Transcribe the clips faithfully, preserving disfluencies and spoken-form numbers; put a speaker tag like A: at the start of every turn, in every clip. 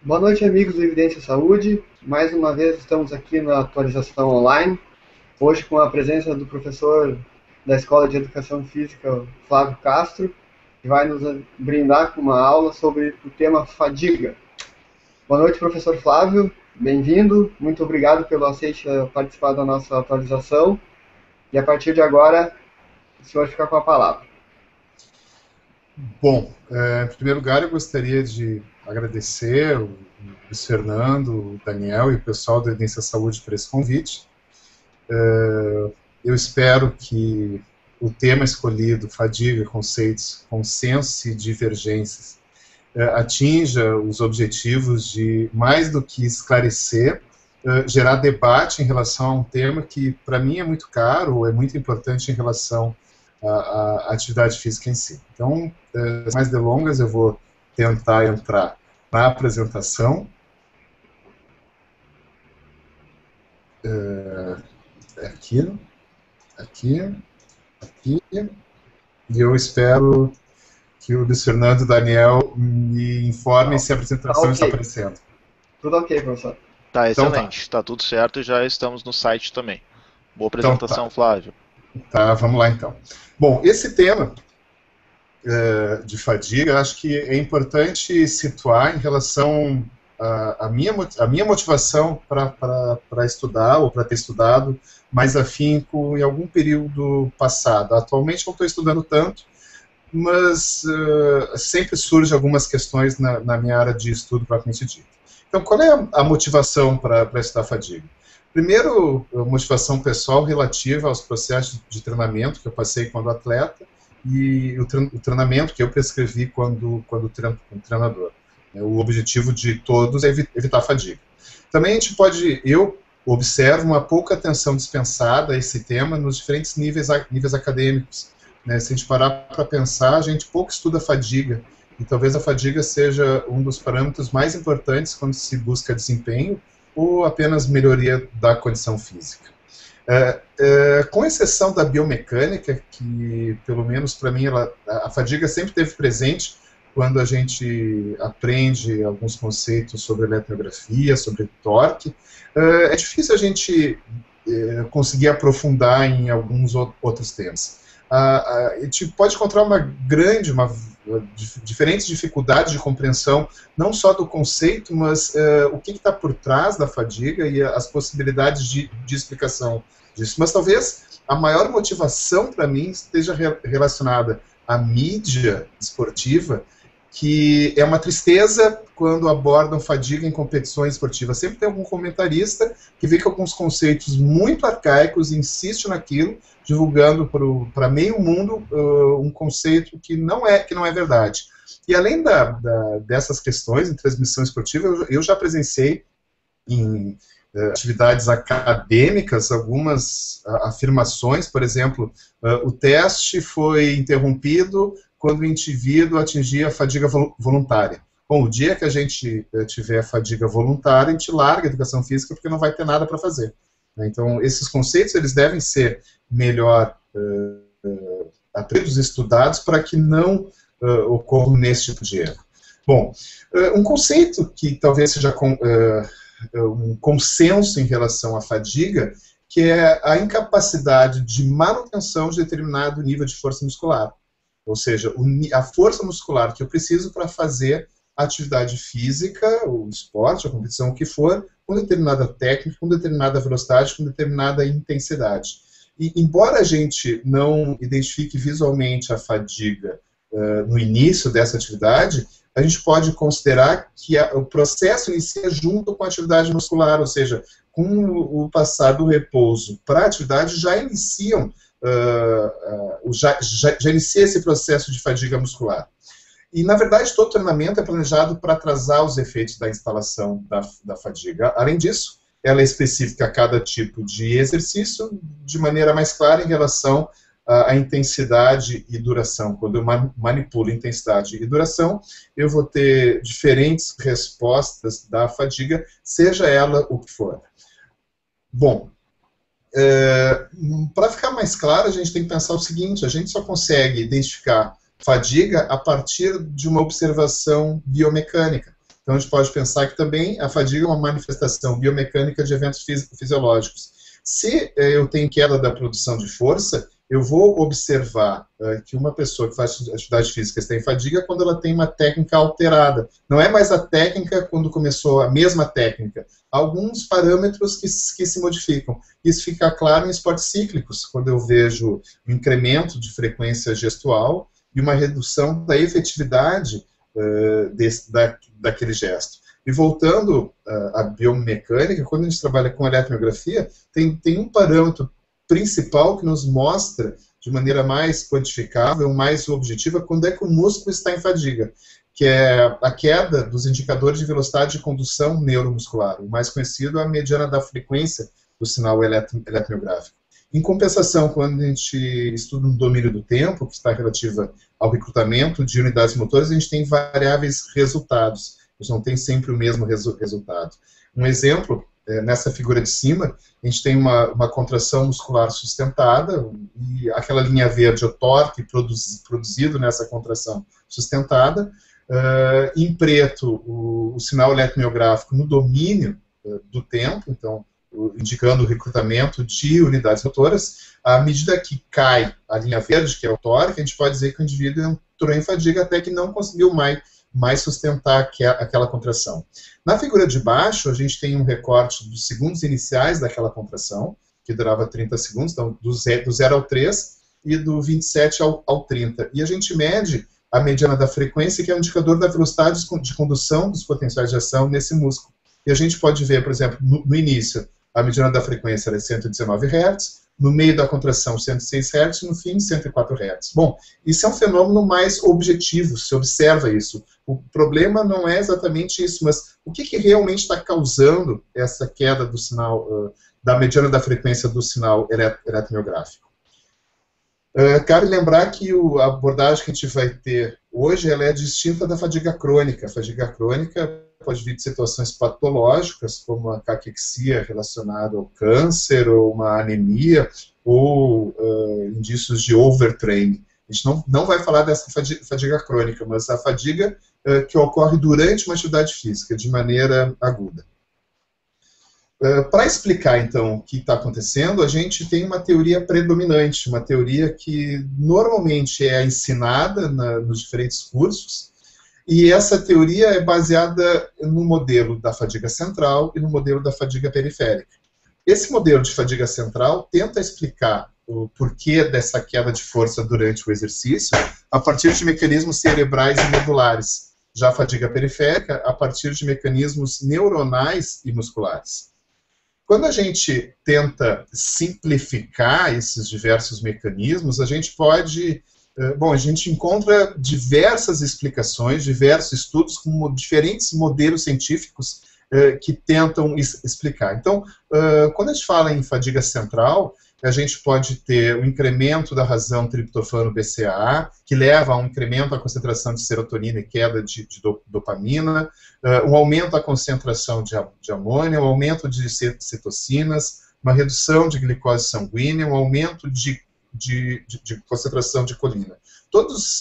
A: Boa noite, amigos do Evidência Saúde. Mais uma vez estamos aqui na atualização online, hoje com a presença do professor da Escola de Educação Física, Flávio Castro, que vai nos brindar com uma aula sobre o tema fadiga. Boa noite, professor Flávio. Bem-vindo. Muito obrigado pelo aceite a participar da nossa atualização. E a partir de agora, o senhor fica com a palavra.
B: Bom, é, em primeiro lugar eu gostaria de agradecer o Luiz Fernando, o Daniel e o pessoal da Evidência Saúde por esse convite. É, eu espero que o tema escolhido, fadiga, conceitos, consensos e divergências, é, atinja os objetivos de, mais do que esclarecer, é, gerar debate em relação a um tema que, para mim, é muito caro, é muito importante em relação à atividade física em si. Então, é, sem mais delongas, eu vou tentar entrar na apresentação. É, aqui, aqui, aqui, e eu espero que o Luiz Fernando e o Daniel me informem se a apresentação
A: Tá okay.
B: está aparecendo.
A: Tudo ok, professor.
C: Tá excelente,
B: então,
C: tá. tá tudo certo e já estamos no site também. Boa apresentação,
B: então, tá.
C: Flávio.
B: Tá, vamos lá então. Bom, esse tema é, de fadiga, acho que é importante situar em relação à minha, a minha motivação para estudar, ou para ter estudado mais afinco em algum período passado. Atualmente não estou estudando tanto, mas uh, sempre surgem algumas questões na, na minha área de estudo propriamente dita. Então, qual é a, a motivação para estudar fadiga? Primeiro, a motivação pessoal relativa aos processos de treinamento que eu passei quando atleta e o, tre o treinamento que eu prescrevi quando, quando treino, como treinador. O objetivo de todos é evi evitar a fadiga. Também a gente pode, eu observo uma pouca atenção dispensada a esse tema nos diferentes níveis, níveis acadêmicos. Né? Se a gente parar para pensar, a gente pouco estuda a fadiga, e talvez a fadiga seja um dos parâmetros mais importantes quando se busca desempenho, ou apenas melhoria da condição física. É, é, com exceção da biomecânica, que pelo menos para mim ela, a fadiga sempre esteve presente quando a gente aprende alguns conceitos sobre eletromiografia, sobre torque, é, é difícil a gente é, conseguir aprofundar em alguns outros temas. A, a gente pode encontrar uma grande, uma, diferentes dificuldades de compreensão, não só do conceito, mas uh, o que está por trás da fadiga e as possibilidades de, de explicação disso. Mas talvez a maior motivação para mim esteja re relacionada à mídia esportiva, que é uma tristeza quando abordam fadiga em competições esportivas. Sempre tem algum comentarista que vê que alguns conceitos muito arcaicos e insiste naquilo, divulgando para meio mundo uh, um conceito que não é, que não é verdade. E além da, da, dessas questões em transmissão esportiva, eu, eu já presenciei em uh, atividades acadêmicas algumas uh, afirmações, por exemplo, uh, o teste foi interrompido quando o indivíduo atingir a fadiga voluntária. Bom, o dia que a gente tiver fadiga voluntária, a gente larga a educação física porque não vai ter nada para fazer. Então, esses conceitos eles devem ser melhor uh, uh, aprendidos e estudados para que não uh, ocorram nesse tipo de erro. Bom, uh, um conceito que talvez seja com, uh, um consenso em relação à fadiga, que é a incapacidade de manutenção de determinado nível de força muscular. Ou seja, a força muscular que eu preciso para fazer a atividade física, o esporte, a competição, o que for, com determinada técnica, com determinada velocidade, com determinada intensidade. E, embora a gente não identifique visualmente a fadiga uh, no início dessa atividade, a gente pode considerar que a, o processo inicia junto com a atividade muscular, ou seja, com o, o passar do repouso para a atividade, já iniciam Uh, uh, já, já, já inicia esse processo de fadiga muscular. E, na verdade, todo treinamento é planejado para atrasar os efeitos da instalação da, da fadiga. Além disso, ela é específica a cada tipo de exercício, de maneira mais clara em relação à, à intensidade e duração. Quando eu manipulo intensidade e duração, eu vou ter diferentes respostas da fadiga, seja ela o que for. Bom, É, para ficar mais claro, a gente tem que pensar o seguinte: a gente só consegue identificar fadiga a partir de uma observação biomecânica. Então a gente pode pensar que também a fadiga é uma manifestação biomecânica de eventos fisi fisiológicos. Se eh, eu tenho queda da produção de força, eu vou observar uh, que uma pessoa que faz atividade física está em fadiga quando ela tem uma técnica alterada. Não é mais a técnica quando começou a mesma técnica. Há alguns parâmetros que, que se modificam. Isso fica claro em esportes cíclicos, quando eu vejo um incremento de frequência gestual e uma redução da efetividade uh, desse, da, daquele gesto. E voltando uh, à biomecânica, quando a gente trabalha com eletromiografia, tem, tem um parâmetro principal que nos mostra de maneira mais quantificável, mais objetiva, quando é que o músculo está em fadiga, que é a queda dos indicadores de velocidade de condução neuromuscular. O mais conhecido é a mediana da frequência do sinal eletro eletromiográfico. Em compensação, quando a gente estuda um domínio do tempo, que está relativa ao recrutamento de unidades motoras, a gente tem variáveis resultados. A gente não tem sempre o mesmo resu resultado. Um exemplo, é, nessa figura de cima, a gente tem uma, uma contração muscular sustentada, e aquela linha verde é o torque produz, produzido nessa contração sustentada. Uh, em preto, o, o sinal eletromiográfico no domínio uh, do tempo, então, o, indicando o recrutamento de unidades motoras. À medida que cai a linha verde, que é o torque, a gente pode dizer que o indivíduo entrou em fadiga até que não conseguiu mais, mais sustentar aquela contração. Na figura de baixo, a gente tem um recorte dos segundos iniciais daquela contração, que durava trinta segundos, então do zero ao três, e do vinte e sete ao, ao trinta. E a gente mede a mediana da frequência, que é o indicador da velocidade de condução dos potenciais de ação nesse músculo. E a gente pode ver, por exemplo, no, no início, a mediana da frequência era cento e dezenove hertz, no meio da contração cento e seis hertz, no fim cento e quatro hertz. Bom, isso é um fenômeno mais objetivo, se observa isso. O problema não é exatamente isso, mas o que, que realmente está causando essa queda do sinal, uh, da mediana da frequência do sinal eletromiográfico? Uh, cabe lembrar que o, a abordagem que a gente vai ter hoje ela é distinta da fadiga crônica. A fadiga crônica pode vir de situações patológicas, como a caquexia relacionada ao câncer, ou uma anemia, ou uh, indícios de overtraining. A gente não, não vai falar dessa fadiga, fadiga crônica, mas a fadiga uh, que ocorre durante uma atividade física, de maneira aguda. Uh, Para explicar, então, o que está acontecendo, a gente tem uma teoria predominante, uma teoria que normalmente é ensinada na, nos diferentes cursos, e essa teoria é baseada no modelo da fadiga central e no modelo da fadiga periférica. Esse modelo de fadiga central tenta explicar o porquê dessa queda de força durante o exercício a partir de mecanismos cerebrais e medulares. Já a fadiga periférica, a partir de mecanismos neuronais e musculares. Quando a gente tenta simplificar esses diversos mecanismos, a gente pode... Bom, a gente encontra diversas explicações, diversos estudos com diferentes modelos científicos uh, que tentam explicar. Então, uh, quando a gente fala em fadiga central, a gente pode ter o incremento da razão triptofano-B C A A, que leva a um incremento da concentração de serotonina e queda de, de dopamina, uh, um aumento da concentração de, de amônia, um aumento de citocinas, uma redução de glicose sanguínea, um aumento de De, de, de concentração de colina. Todas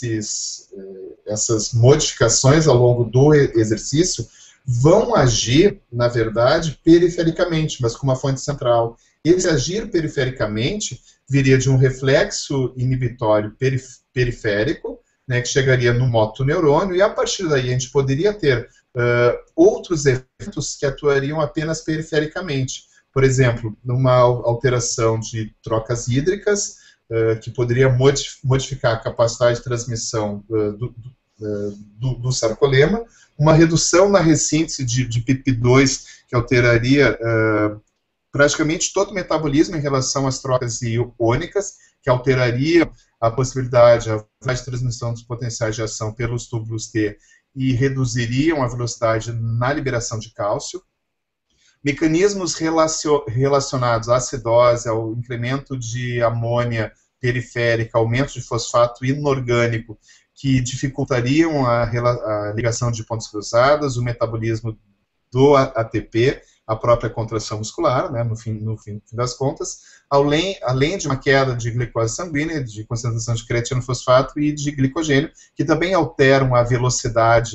B: essas modificações ao longo do exercício vão agir, na verdade, perifericamente, mas com uma fonte central. Esse agir perifericamente viria de um reflexo inibitório perif periférico, né, que chegaria no motoneurônio, e a partir daí a gente poderia ter uh, outros efeitos que atuariam apenas perifericamente. Por exemplo, numa alteração de trocas hídricas, uh, que poderia modif modificar a capacidade de transmissão uh, do, uh, do, do sarcolema, uma redução na ressíntese de, de P I P dois, que alteraria uh, praticamente todo o metabolismo em relação às trocas iônicas, que alteraria a possibilidade a de transmissão dos potenciais de ação pelos túbulos T e reduziriam a velocidade na liberação de cálcio. Mecanismos relacionados à acidose, ao incremento de amônia periférica, aumento de fosfato inorgânico, que dificultariam a, a ligação de pontos cruzados, o metabolismo do A T P, a própria contração muscular, né, no, fim, no fim das contas, além, além de uma queda de glicose sanguínea, de concentração de creatinofosfato e de glicogênio, que também alteram a velocidade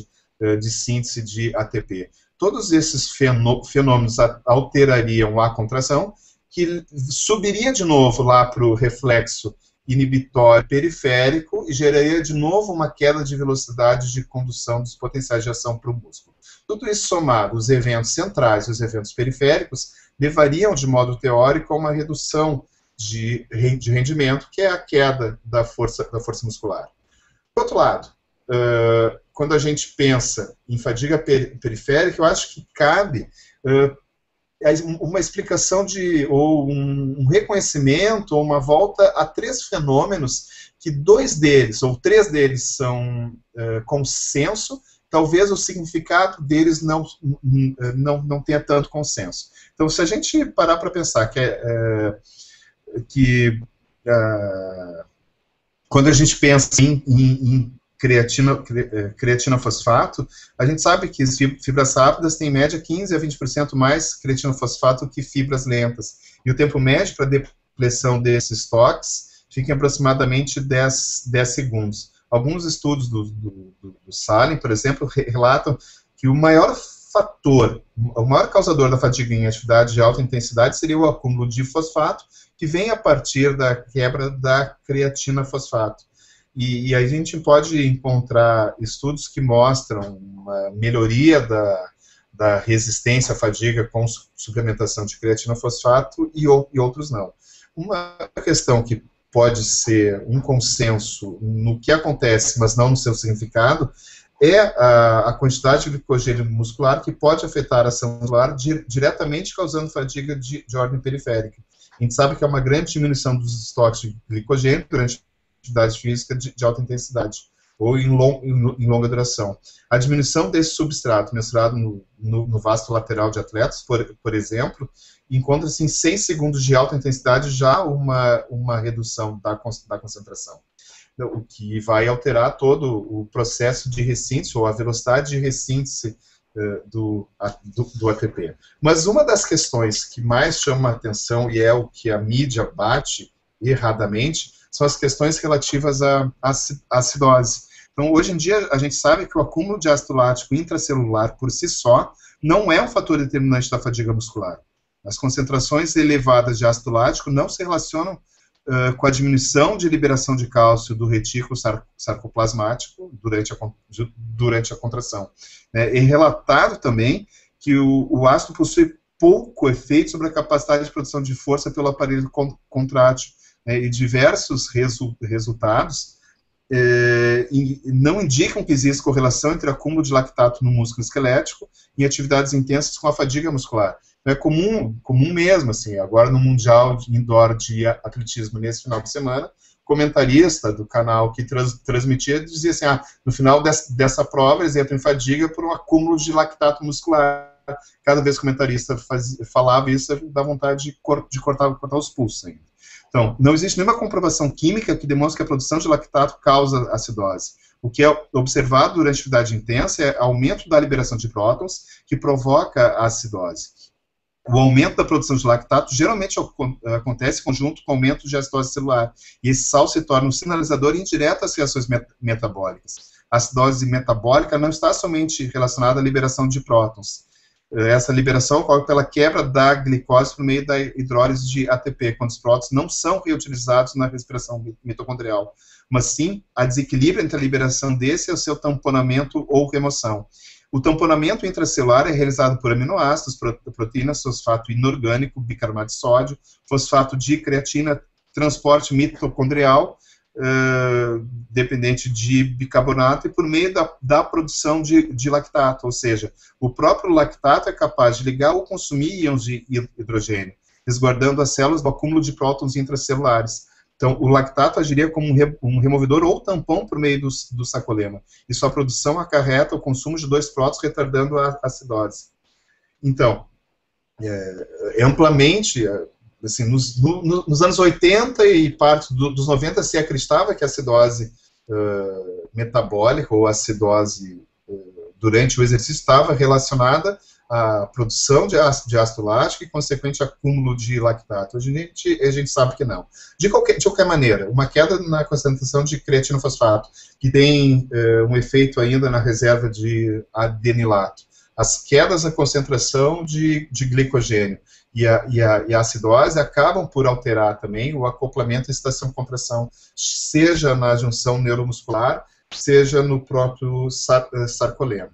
B: uh, de síntese de A T P. Todos esses fenômenos alterariam a contração, que subiria de novo lá para o reflexo inibitório periférico e geraria de novo uma queda de velocidade de condução dos potenciais de ação para o músculo. Tudo isso somado, os eventos centrais e os eventos periféricos, levariam de modo teórico a uma redução de rendimento, que é a queda da força, da força muscular. Por outro lado, uh, quando a gente pensa em fadiga per periférica, eu acho que cabe uh, uma explicação de, ou um reconhecimento, ou uma volta a três fenômenos, que dois deles, ou três deles são uh, consenso, talvez o significado deles não, não, não tenha tanto consenso. Então, se a gente parar para pensar que, é, que uh, quando a gente pensa em, em, em creatina, creatina fosfato, a gente sabe que as fibras rápidas têm em média quinze a vinte por cento mais creatina fosfato que fibras lentas. E o tempo médio para depressão desses estoques fica em aproximadamente dez segundos. Alguns estudos do, do, do, do Salem, por exemplo, relatam que o maior fator, o maior causador da fadiga em atividade de alta intensidade seria o acúmulo de fosfato, que vem a partir da quebra da creatina fosfato. E, e aí a gente pode encontrar estudos que mostram uma melhoria da, da resistência à fadiga com suplementação de creatina fosfato e, e outros não. Uma questão que pode ser um consenso no que acontece, mas não no seu significado, é a, a quantidade de glicogênio muscular que pode afetar a ação muscular di, diretamente causando fadiga de, de ordem periférica. A gente sabe que há uma grande diminuição dos estoques de glicogênio durante atividade física de, de alta intensidade, ou em, long, em, em longa duração. A diminuição desse substrato, mensurado no, no, no vasto lateral de atletas, por, por exemplo, encontra-se em seis segundos de alta intensidade já uma, uma redução da, da concentração, o que vai alterar todo o processo de ressíntese, ou a velocidade de ressíntese uh, do, a, do, do A T P. Mas uma das questões que mais chama a atenção, e é o que a mídia bate erradamente, são as questões relativas à acidose. Então, hoje em dia, a gente sabe que o acúmulo de ácido lático intracelular por si só não é um fator determinante da fadiga muscular. As concentrações elevadas de ácido lático não se relacionam uh, com a diminuição de liberação de cálcio do retículo sar sarcoplasmático durante a, durante a contração. É, é relatado também que o, o ácido possui pouco efeito sobre a capacidade de produção de força pelo aparelho contrátil, né, e diversos resu resultados é, e não indicam que existe correlação entre acúmulo de lactato no músculo esquelético e atividades intensas com a fadiga muscular. É comum, comum mesmo, assim, agora no Mundial Indoor de Atletismo, nesse final de semana, comentarista do canal que trans, transmitia dizia assim, ah, no final dessa, dessa prova eles entram em fadiga por um acúmulo de lactato muscular. Cada vez que o comentarista faz, falava isso, dá vontade de, cor, de cortar, cortar os pulsos ainda. Então, não existe nenhuma comprovação química que demonstre que a produção de lactato causa acidose. O que é observado durante a atividade intensa é aumento da liberação de prótons, que provoca a acidose. O aumento da produção de lactato geralmente acontece em conjunto com o aumento de acidose celular, e esse sal se torna um sinalizador indireto às reações met metabólicas. A acidose metabólica não está somente relacionada à liberação de prótons. Essa liberação ocorre pela quebra da glicose por meio da hidrólise de A T P, quando os prótons não são reutilizados na respiração mitocondrial, mas sim a desequilíbrio entre a liberação desse e o seu tamponamento ou remoção. O tamponamento intracelular é realizado por aminoácidos, proteínas, fosfato inorgânico, bicarbonato de sódio, fosfato de creatina, transporte mitocondrial, Uh, dependente de bicarbonato, e por meio da, da produção de, de lactato, ou seja, o próprio lactato é capaz de ligar ou consumir íons de hidrogênio, resguardando as células do acúmulo de prótons intracelulares. Então, o lactato agiria como um, re, um removedor ou tampão por meio do, do sacolema, e sua produção acarreta o consumo de dois prótons, retardando a acidose. Então, é, é amplamente... Assim, nos, no, nos anos oitenta e parte do, dos noventa se acreditava que a acidose uh, metabólica ou acidose uh, durante o exercício estava relacionada a produção de ácido, de ácido lático e consequente acúmulo de lactato. A gente, a gente sabe que não. De qualquer, de qualquer maneira, uma queda na concentração de creatinofosfato, que tem uh, um efeito ainda na reserva de adenilato, as quedas na concentração de, de glicogênio e a, e, a, e a acidose acabam por alterar também o acoplamento e estação-compressão, seja na junção neuromuscular, seja no próprio sar, sarcolema.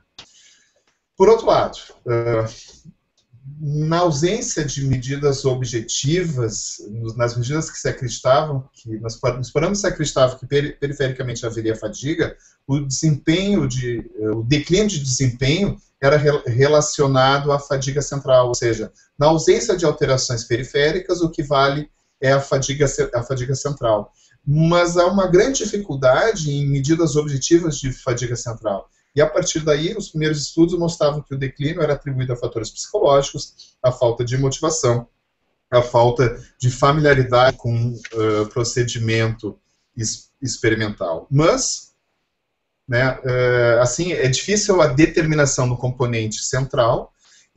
B: Por outro lado, uh, na ausência de medidas objetivas, nas medidas que se acreditavam, que nos, nos parâmetros se acreditava que peri, perifericamente haveria fadiga, o desempenho de, uh, o declínio de desempenho era re, relacionado à fadiga central, ou seja, na ausência de alterações periféricas, o que vale é a fadiga, a fadiga central. Mas há uma grande dificuldade em medidas objetivas de fadiga central. E a partir daí, os primeiros estudos mostravam que o declínio era atribuído a fatores psicológicos, a falta de motivação, a falta de familiaridade com o uh, procedimento es experimental. Mas, né, uh, assim, é difícil a determinação do componente central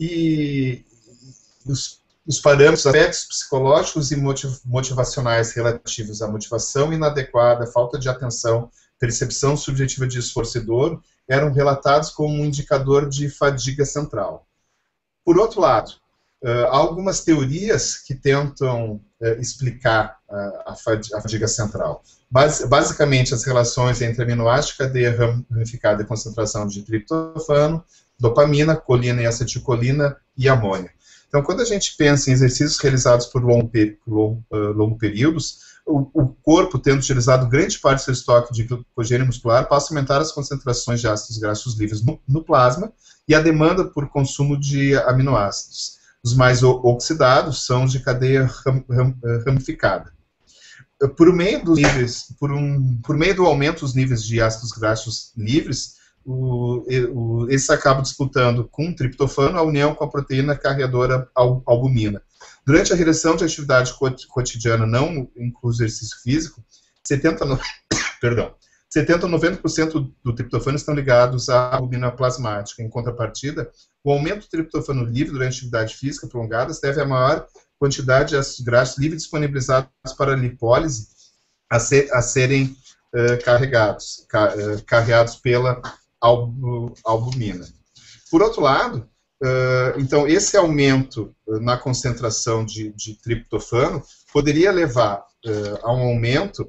B: e os, os parâmetros, aspectos psicológicos e motiv motivacionais relativos à motivação inadequada, falta de atenção, percepção subjetiva de esforço e dor, eram relatados como um indicador de fadiga central. Por outro lado, uh, há algumas teorias que tentam uh, explicar uh, a, fadiga, a fadiga central. Bas basicamente, as relações entre aminoácido, cadeia ramificada e concentração de triptofano, dopamina, colina e acetilcolina e amônia. Então, quando a gente pensa em exercícios realizados por longo, long, uh, longo períodos, O, o corpo, tendo utilizado grande parte do seu estoque de glicogênio muscular, passa a aumentar as concentrações de ácidos graxos livres no, no plasma e a demanda por consumo de aminoácidos. Os mais oxidados são os de cadeia ram, ram, ramificada. Por meio, dos níveis, por, um, por meio do aumento dos níveis de ácidos graxos livres, o, o, eles acabam disputando com o triptofano a união com a proteína carreadora al, albumina. Durante a regressão de atividade cotidiana, não incluso exercício físico, setenta, perdão, setenta a noventa por cento do triptofano estão ligados à albumina plasmática. Em contrapartida, o aumento do triptofano livre durante a atividade física prolongada deve a maior quantidade de ácidos graxos livres disponibilizados para a lipólise a, ser, a serem uh, carregados, car, uh, carregados pela albu, albumina. Por outro lado, Uh, então, esse aumento uh, na concentração de, de triptofano poderia levar uh, a um aumento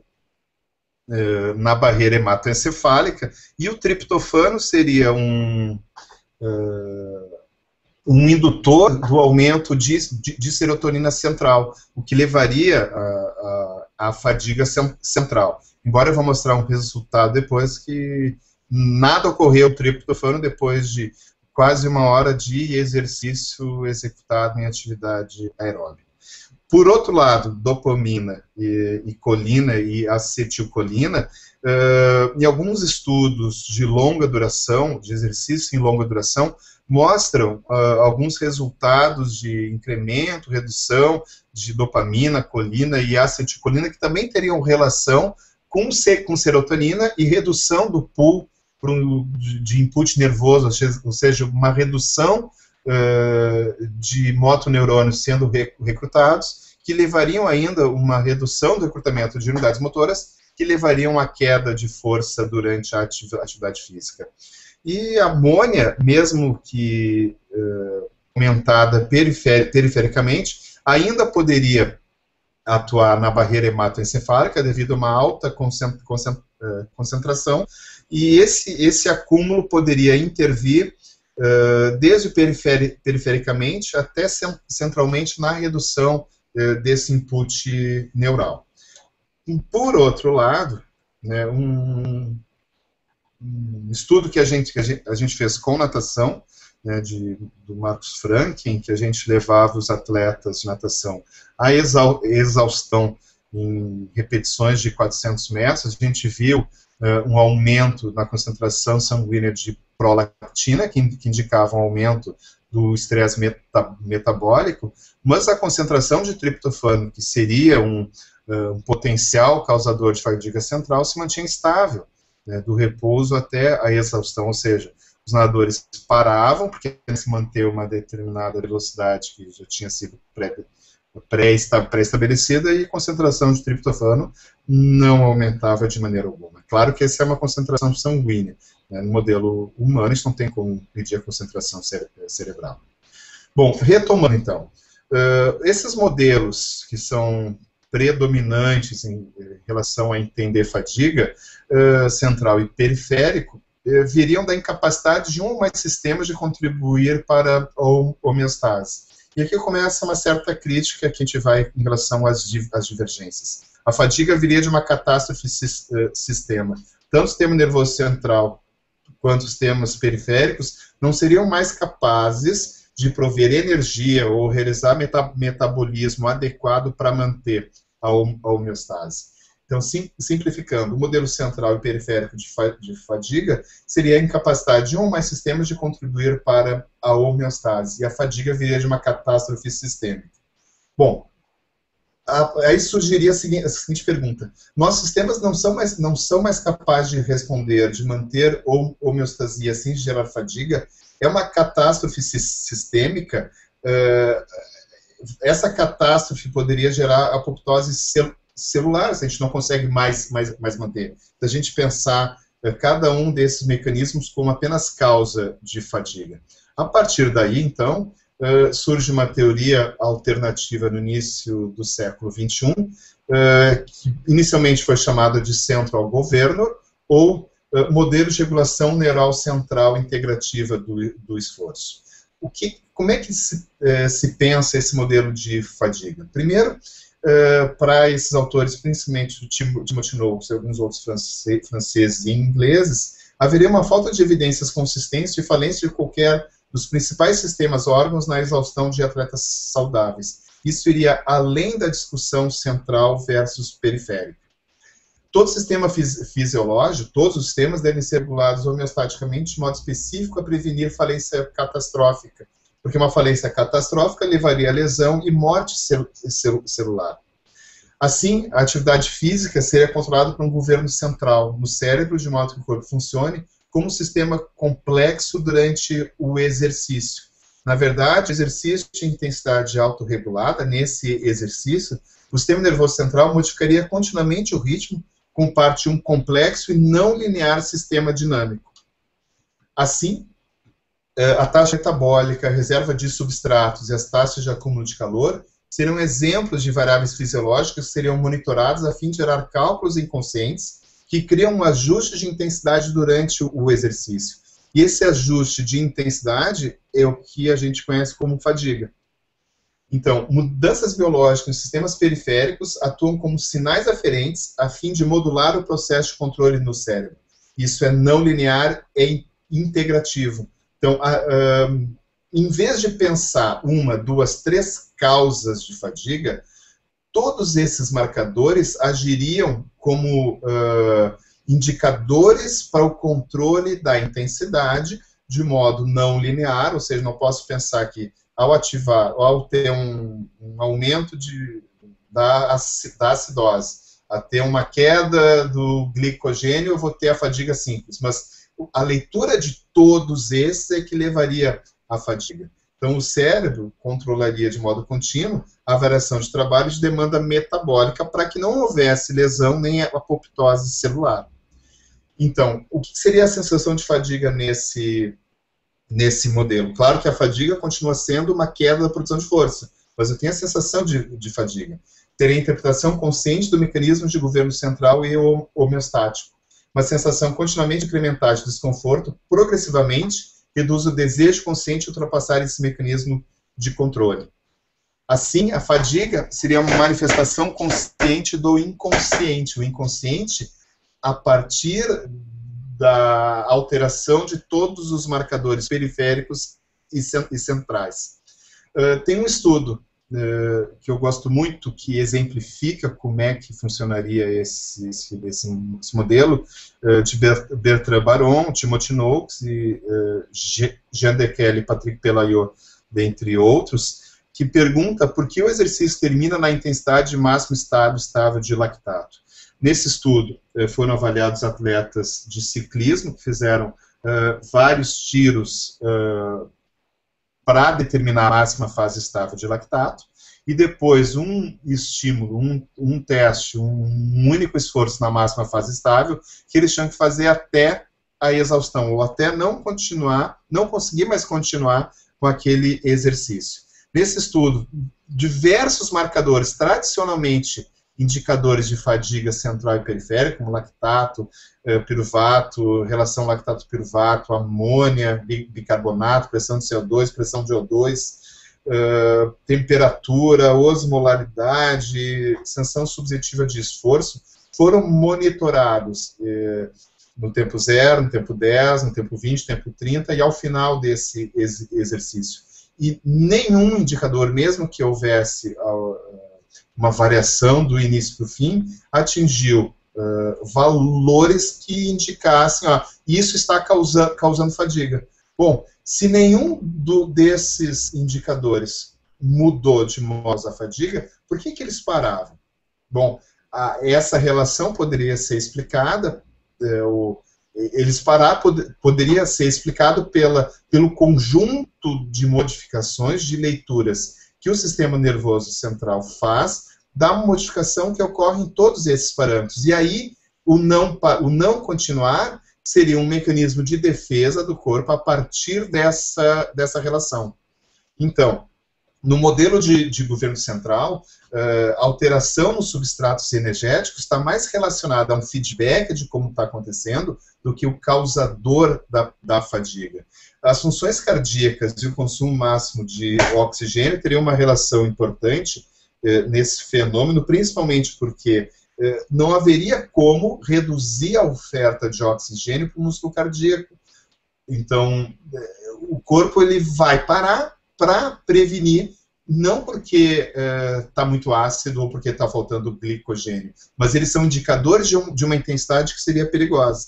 B: uh, na barreira hematoencefálica, e o triptofano seria um, uh, um indutor do aumento de, de, de serotonina central, o que levaria à fadiga central. Embora eu vou mostrar um resultado depois que nada ocorreu ao triptofano depois de quase uma hora de exercício executado em atividade aeróbica. Por outro lado, dopamina e, e colina e acetilcolina, uh, em alguns estudos de longa duração, de exercício em longa duração, mostram uh, alguns resultados de incremento, redução de dopamina, colina e acetilcolina, que também teriam relação com, com serotonina e redução do pool de input nervoso, ou seja, uma redução uh, de motoneurônios sendo recrutados, que levariam ainda uma redução do recrutamento de unidades motoras, que levariam à queda de força durante a atividade física. E a amônia, mesmo que uh, aumentada perifer perifericamente, ainda poderia atuar na barreira hematoencefálica devido a uma alta concentração, e esse, esse acúmulo poderia intervir uh, desde periferi perifericamente até centralmente na redução uh, desse input neural. E, por outro lado, né, um, um estudo que a gente, que a gente, a gente fez com natação, né, de, do Marcus Frank, em que a gente levava os atletas de natação à exaustão em repetições de quatrocentos metros, a gente viu uh, um aumento na concentração sanguínea de prolactina, que, que indicava um aumento do estresse meta, metabólico, mas a concentração de triptofano, que seria um, uh, um potencial causador de fadiga central, se mantinha estável, né, do repouso até a exaustão, ou seja, os nadadores paravam, porque se manter uma determinada velocidade que já tinha sido pré-estabelecida, e a concentração de triptofano não aumentava de maneira alguma. Claro que essa é uma concentração sanguínea, né? No modelo humano, a gente não tem como medir a concentração cere cerebral. Bom, retomando então, uh, esses modelos que são predominantes em relação a entender fadiga uh, central e periférico, uh, viriam da incapacidade de um ou mais sistemas de contribuir para a homeostase. E aqui começa uma certa crítica que a gente vai em relação às, às divergências. A fadiga viria de uma catástrofe uh, sistema. Tanto o sistema nervoso central quanto os sistemas periféricos não seriam mais capazes de prover energia ou realizar meta metabolismo adequado para manter a, a homeostase. Então, sim, simplificando, o modelo central e periférico de, fa de fadiga seria a incapacidade de um ou mais sistemas de contribuir para a homeostase, e a fadiga viria de uma catástrofe sistêmica. Bom, a, aí surgiria a seguinte, a seguinte pergunta: nossos sistemas não são, mais, não são mais capazes de responder, de manter homeostasia sem gerar fadiga? É uma catástrofe sistêmica? Uh, essa catástrofe poderia gerar apoptose cel celular, se a gente não consegue mais, mais, mais manter. Se a gente pensar uh, cada um desses mecanismos como apenas causa de fadiga. A partir daí, então, uh, surge uma teoria alternativa no início do século vinte e um, uh, que inicialmente foi chamada de Central Governor, ou Uh, modelo de regulação neural central integrativa do, do esforço. O que, como é que se, uh, se pensa esse modelo de fadiga? Primeiro, uh, para esses autores, principalmente o Timothy Noakes e alguns outros france franceses e ingleses, haveria uma falta de evidências consistentes de falência de qualquer dos principais sistemas órgãos na exaustão de atletas saudáveis. Isso iria além da discussão central versus periférica. Todo sistema fisi fisiológico, todos os sistemas devem ser regulados homeostaticamente de modo específico a prevenir falência catastrófica, porque uma falência catastrófica levaria a lesão e morte cel cel celular. Assim, a atividade física seria controlada por um governo central no cérebro, de modo que o corpo funcione como um sistema complexo durante o exercício. Na verdade, o exercício de intensidade autorregulada, nesse exercício, o sistema nervoso central modificaria continuamente o ritmo com parte um complexo e não linear sistema dinâmico. Assim, a taxa metabólica, a reserva de substratos e as taxas de acúmulo de calor seriam exemplos de variáveis fisiológicas que seriam monitoradas a fim de gerar cálculos inconscientes que criam um ajuste de intensidade durante o exercício. E esse ajuste de intensidade é o que a gente conhece como fadiga. Então, mudanças biológicas nos sistemas periféricos atuam como sinais aferentes a fim de modular o processo de controle no cérebro. Isso é não linear, é integrativo. Então, a, a, em vez de pensar uma, duas, três causas de fadiga, todos esses marcadores agiriam como uh, indicadores para o controle da intensidade de modo não linear, ou seja, não posso pensar que ao ativar, ao ter um, um aumento de, da, da acidose, a ter uma queda do glicogênio, eu vou ter a fadiga simples. Mas a leitura de todos esses é que levaria à fadiga. Então, o cérebro controlaria de modo contínuo a variação de trabalho de demanda metabólica para que não houvesse lesão nem apoptose celular. Então, o que seria a sensação de fadiga nesse... nesse modelo? Claro que a fadiga continua sendo uma queda da produção de força, mas eu tenho a sensação de, de fadiga. Teria a interpretação consciente do mecanismo de governo central e homeostático. Uma sensação continuamente incrementada de desconforto, progressivamente, reduz o desejo consciente de ultrapassar esse mecanismo de controle. Assim, a fadiga seria uma manifestação consciente do inconsciente. O inconsciente, a partir da alteração de todos os marcadores periféricos e centrais. Uh, tem um estudo uh, que eu gosto muito, que exemplifica como é que funcionaria esse, esse, esse, esse modelo, uh, de Bertrand Baron, Timothy Noakes, e uh, Jean Dekel e Patrick Pelayot, dentre outros, que pergunta por que o exercício termina na intensidade máximo estado estável de lactato. Nesse estudo, foram avaliados atletas de ciclismo, que fizeram uh, vários tiros uh, para determinar a máxima fase estável de lactato, e depois um estímulo, um, um teste, um único esforço na máxima fase estável, que eles tinham que fazer até a exaustão, ou até não continuar, não conseguir mais continuar com aquele exercício. Nesse estudo, diversos marcadores, tradicionalmente indicadores de fadiga central e periférica, como lactato, eh, piruvato, relação lactato-piruvato, amônia, bicarbonato, pressão de C O dois, pressão de O dois, eh, temperatura, osmolaridade, sensação subjetiva de esforço, foram monitorados eh, no tempo zero, no tempo dez, no tempo vinte, no tempo trinta, e ao final desse ex exercício. E nenhum indicador, mesmo que houvesse uh, uma variação do início para o fim, atingiu uh, valores que indicassem, ó, isso está causa causando fadiga. Bom, se nenhum do, desses indicadores mudou de modo a fadiga, por que que eles paravam? Bom, a, essa relação poderia ser explicada, é, o, eles parar pod, poderia ser explicado pela, pelo conjunto de modificações, de leituras que o sistema nervoso central faz, da modificação que ocorre em todos esses parâmetros. E aí, o não, o não continuar seria um mecanismo de defesa do corpo a partir dessa, dessa relação. Então, no modelo de, de governo central, uh, a alteração nos substratos energéticos está mais relacionada a um feedback de como está acontecendo do que o causador da, da fadiga. As funções cardíacas e o consumo máximo de oxigênio teriam uma relação importante uh, nesse fenômeno, principalmente porque uh, não haveria como reduzir a oferta de oxigênio para o músculo cardíaco. Então, uh, o corpo ele vai parar para prevenir, não porque está uh, muito ácido ou porque está faltando glicogênio, mas eles são indicadores de, um, de uma intensidade que seria perigosa.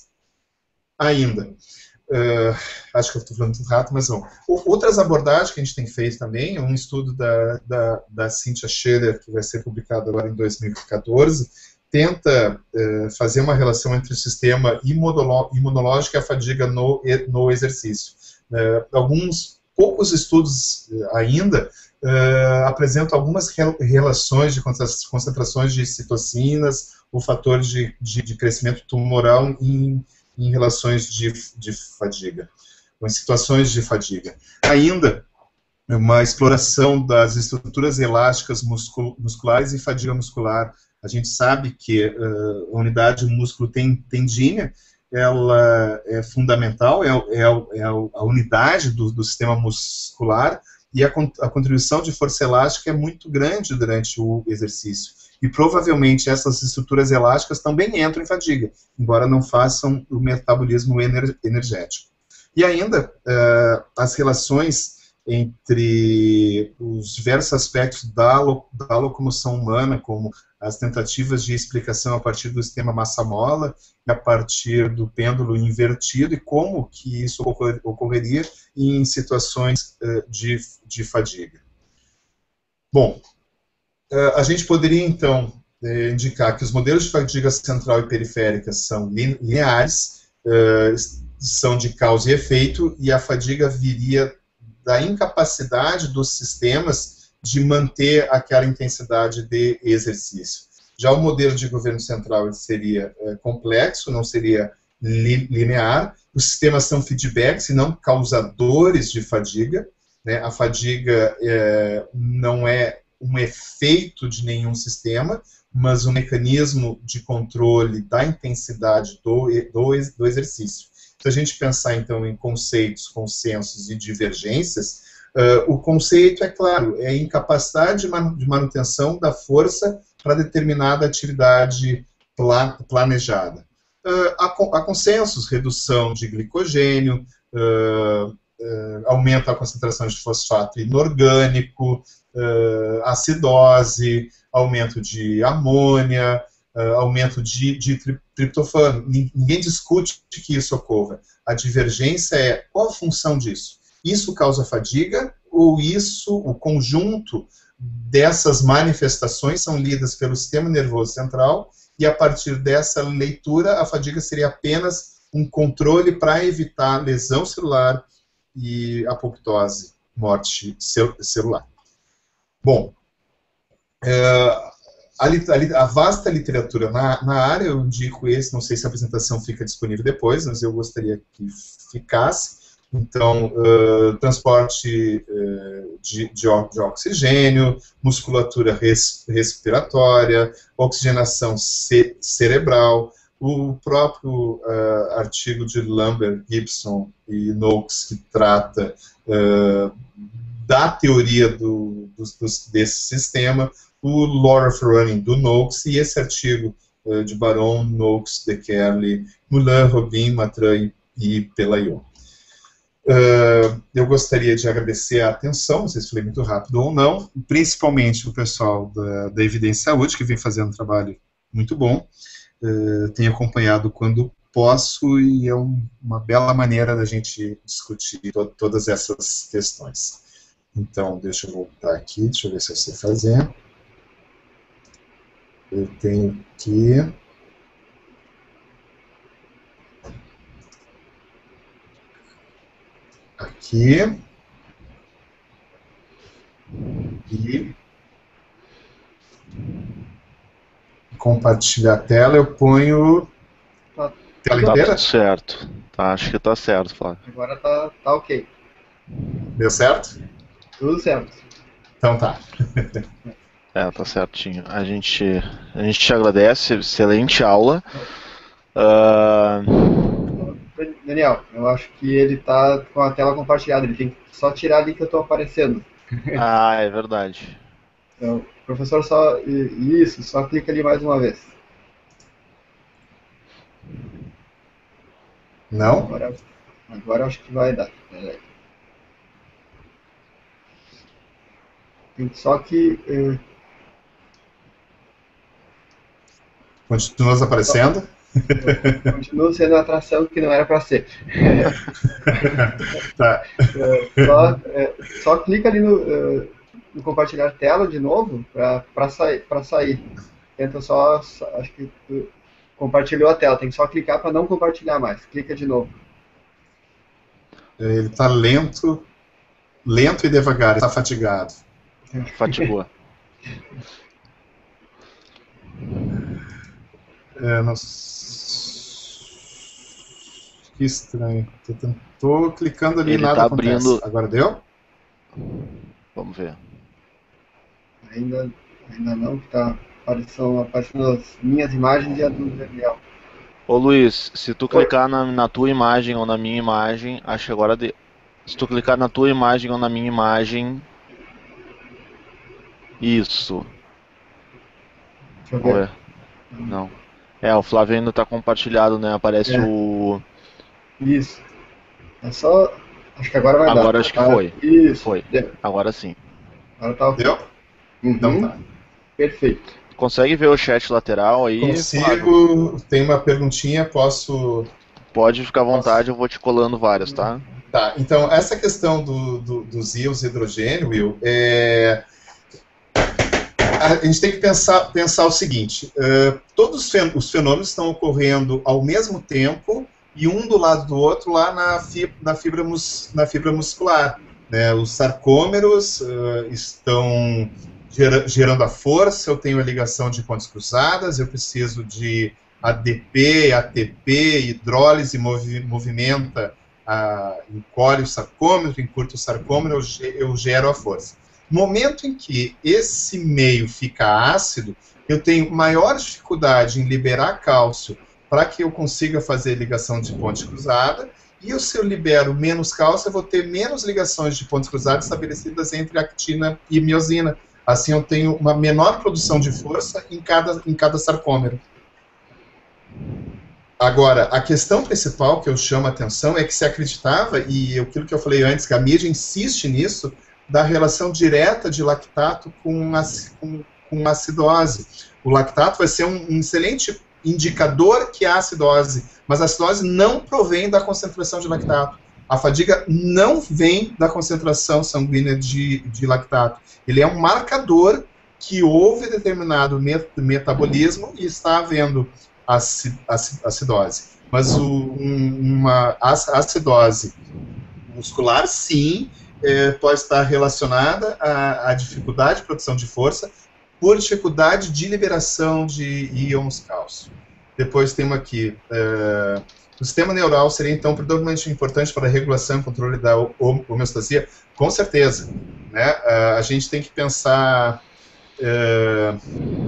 B: Ainda, uh, acho que eu estou falando muito rápido, mas não. Outras abordagens que a gente tem feito também, um estudo da, da, da Cynthia Scheller, que vai ser publicado agora em dois mil e quatorze, tenta uh, fazer uma relação entre o sistema imunológico e a fadiga no, no exercício. Uh, alguns poucos estudos ainda uh, apresentam algumas re relações de concentrações de citocinas, o fator de, de, de crescimento tumoral em, em relações de, de fadiga, ou em situações de fadiga. Ainda, uma exploração das estruturas elásticas muscul musculares e fadiga muscular. A gente sabe que uh, a unidade músculo tendínea, ela é fundamental, é, é, é a unidade do, do sistema muscular, e a, a contribuição de força elástica é muito grande durante o exercício. E provavelmente essas estruturas elásticas também entram em fadiga, embora não façam o metabolismo ener, energético. E ainda, uh, as relações entre os diversos aspectos da, lo, da locomoção humana, como as tentativas de explicação a partir do sistema massa-mola e a partir do pêndulo invertido, e como que isso ocorrer, ocorreria em situações uh, de, de fadiga. Bom, uh, a gente poderia então uh, indicar que os modelos de fadiga central e periférica são lineares, uh, são de causa e efeito, e a fadiga viria da incapacidade dos sistemas de manter aquela intensidade de exercício. Já o modelo de governo central seria é, complexo, não seria li linear. Os sistemas são feedbacks e não causadores de fadiga, né? A fadiga é, não é um efeito de nenhum sistema, mas um mecanismo de controle da intensidade do, do, do exercício. Se a gente pensar, então, em conceitos, consensos e divergências, uh, o conceito, é claro, é a incapacidade de, man de manutenção da força para determinada atividade pla planejada. Uh, há, há consensos, redução de glicogênio, uh, uh, aumenta a concentração de fosfato inorgânico, uh, acidose, aumento de amônia, Uh, aumento de, de triptofano. Ninguém discute que isso ocorra. A divergência é qual a função disso? Isso causa fadiga ou isso, o conjunto dessas manifestações são lidas pelo sistema nervoso central e a partir dessa leitura a fadiga seria apenas um controle para evitar lesão celular e apoptose, morte cel celular. Bom, é, a, a, a vasta literatura na, na área, eu indico esse, não sei se a apresentação fica disponível depois, mas eu gostaria que ficasse. Então, uh, transporte uh, de, de, de oxigênio, musculatura res, respiratória, oxigenação ce cerebral, o próprio uh, artigo de Lambert, Gibson e Noakes, que trata uh, da teoria do, do, do, desse sistema, o Law of Running do Noakes, e esse artigo uh, de Baron, Noakes, De Kerley, Moulin, Robin, Matran e Pelayon. Uh, eu gostaria de agradecer a atenção, não sei se falei muito rápido ou não, principalmente o pessoal da, da Evidência Saúde, que vem fazendo um trabalho muito bom, uh, tenho acompanhado quando posso, e é um, uma bela maneira da gente discutir to todas essas questões. Então, deixa eu voltar aqui, deixa eu ver se eu sei fazer. Eu tenho que... Aqui. E compartilhar a tela, eu ponho
A: Tá,
B: tela
C: Tá
B: inteira.
C: tudo certo. Tá, acho que tá certo, Flávio.
A: agora tá, tá ok.
B: Deu certo?
A: Tudo certo.
B: Então tá.
C: É, tá certinho. A gente, a gente te agradece, excelente aula. Ah,
A: Daniel, eu acho que ele tá com a tela compartilhada, ele tem que só tirar ali que eu tô aparecendo.
C: ah, é verdade.
A: Então, professor, só isso, só clica ali mais uma vez.
B: Não?
A: Agora, agora eu acho que vai dar. Peraí. Tem só que eh,
B: Continua aparecendo?
A: continua sendo a atração que não era para ser.
B: Tá.
A: É, só, é, só clica ali no, eh, no compartilhar tela de novo para sair, para sair. Tenta só, só- acho que tu compartilhou a tela, tem que só clicar para não compartilhar mais. Clica de novo.
B: Ele tá lento, lento e devagar, está fatigado.
C: Fatigou.
B: É, não... Que estranho. Tô, tent- tô clicando ali e
C: Ele
B: nada
C: tá
B: acontece.
C: abrindo-
B: Agora deu?
C: Vamos ver.
A: Ainda, ainda não, que tá aparecendo, aparecendo as minhas imagens e a do Daniel.
C: Ô Luiz, se tu clicar na, na tua imagem ou na minha imagem, acho que agora de... Se tu clicar na tua imagem ou na minha imagem. Isso.
A: Deixa eu
C: Ou
A: ver.
C: é? Não. É, o Flávio ainda tá compartilhado, né? Aparece
A: É.
C: o.
A: Isso. É só. Acho que agora vai dar.
C: Agora acho que
A: Ah,
C: foi.
A: Isso.
C: Foi.
A: Deu.
C: Agora sim.
A: Agora tá ok.
B: Deu?
A: Uhum.
B: Então tá.
A: Perfeito.
C: Consegue ver o chat lateral aí? Flávio?
B: Consigo. Tem uma perguntinha, posso.
C: Pode ficar à vontade, eu vou te colando várias, tá?
B: Tá, então essa questão do, do, dos íons de hidrogênio, Will, é... a gente tem que pensar, pensar o seguinte, uh, todos os fenômenos estão ocorrendo ao mesmo tempo e um do lado do outro lá na, fi, na, fibra, mus, na fibra muscular. Né? Os sarcômeros uh, estão gera, gerando a força, eu tenho a ligação de pontes cruzadas, eu preciso de A D P, A T P, hidrólise movi, movimenta, a, encolhe o sarcômero, encurta o sarcômero, eu, eu gero a força. No momento em que esse meio fica ácido, eu tenho maior dificuldade em liberar cálcio para que eu consiga fazer ligação de ponte cruzada, e se eu libero menos cálcio, eu vou ter menos ligações de pontes cruzadas estabelecidas entre actina e miosina. Assim eu tenho uma menor produção de força em cada, em cada sarcômero. Agora, a questão principal que eu chamo a atenção é que se acreditava, e aquilo que eu falei antes, que a mídia insiste nisso, da relação direta de lactato com, com, com acidose. O lactato vai ser um, um excelente indicador que há acidose, mas a acidose não provém da concentração de lactato. A fadiga não vem da concentração sanguínea de, de lactato. Ele é um marcador que houve determinado met metabolismo e está havendo acidose. Mas o, um, uma acidose muscular, sim, é, pode estar relacionada à, à dificuldade de produção de força por dificuldade de liberação de íons cálcio. Depois temos aqui, é, o sistema neural seria então predominantemente importante para a regulação e controle da homeostasia? Com certeza, né? A gente tem que pensar, é,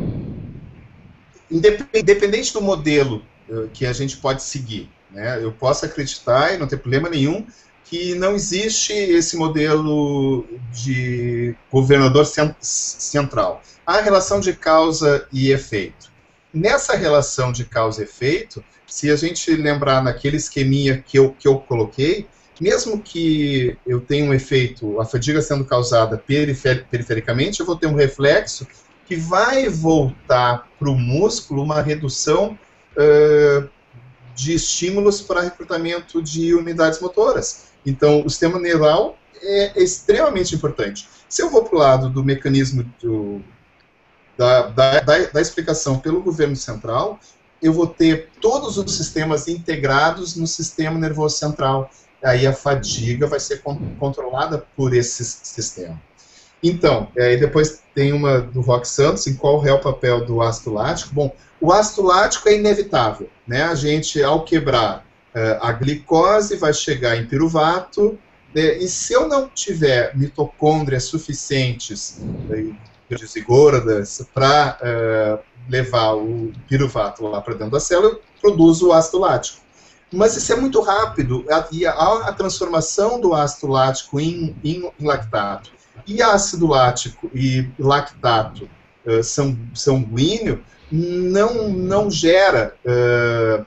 B: independente do modelo que a gente pode seguir, né? Eu posso acreditar, e não tem problema nenhum, que não existe esse modelo de governador central. Há relação de causa e efeito. Nessa relação de causa e efeito, se a gente lembrar naquele esqueminha que eu, que eu coloquei, mesmo que eu tenha um efeito, a fadiga sendo causada perifer perifericamente, eu vou ter um reflexo que vai voltar para o músculo uma redução uh, de estímulos para recrutamento de unidades motoras. Então, o sistema neural é extremamente importante. Se eu vou para o lado do mecanismo do, da, da, da, da explicação pelo governo central, eu vou ter todos os sistemas integrados no sistema nervoso central. Aí a fadiga vai ser con controlada por esse sistema. Então, é, depois tem uma do Roque Santos, em qual é o papel do ácido lático. Bom, o ácido lático é inevitável, né? A gente, ao quebrar uh, a glicose, vai chegar em piruvato, né? E se eu não tiver mitocôndrias suficientes e gordas para uh, levar o piruvato lá para dentro da célula, eu produzo o ácido lático. Mas isso é muito rápido, e a, a transformação do ácido lático em, em, em lactato e ácido lático e lactato uh, sanguíneo não, não gera uh,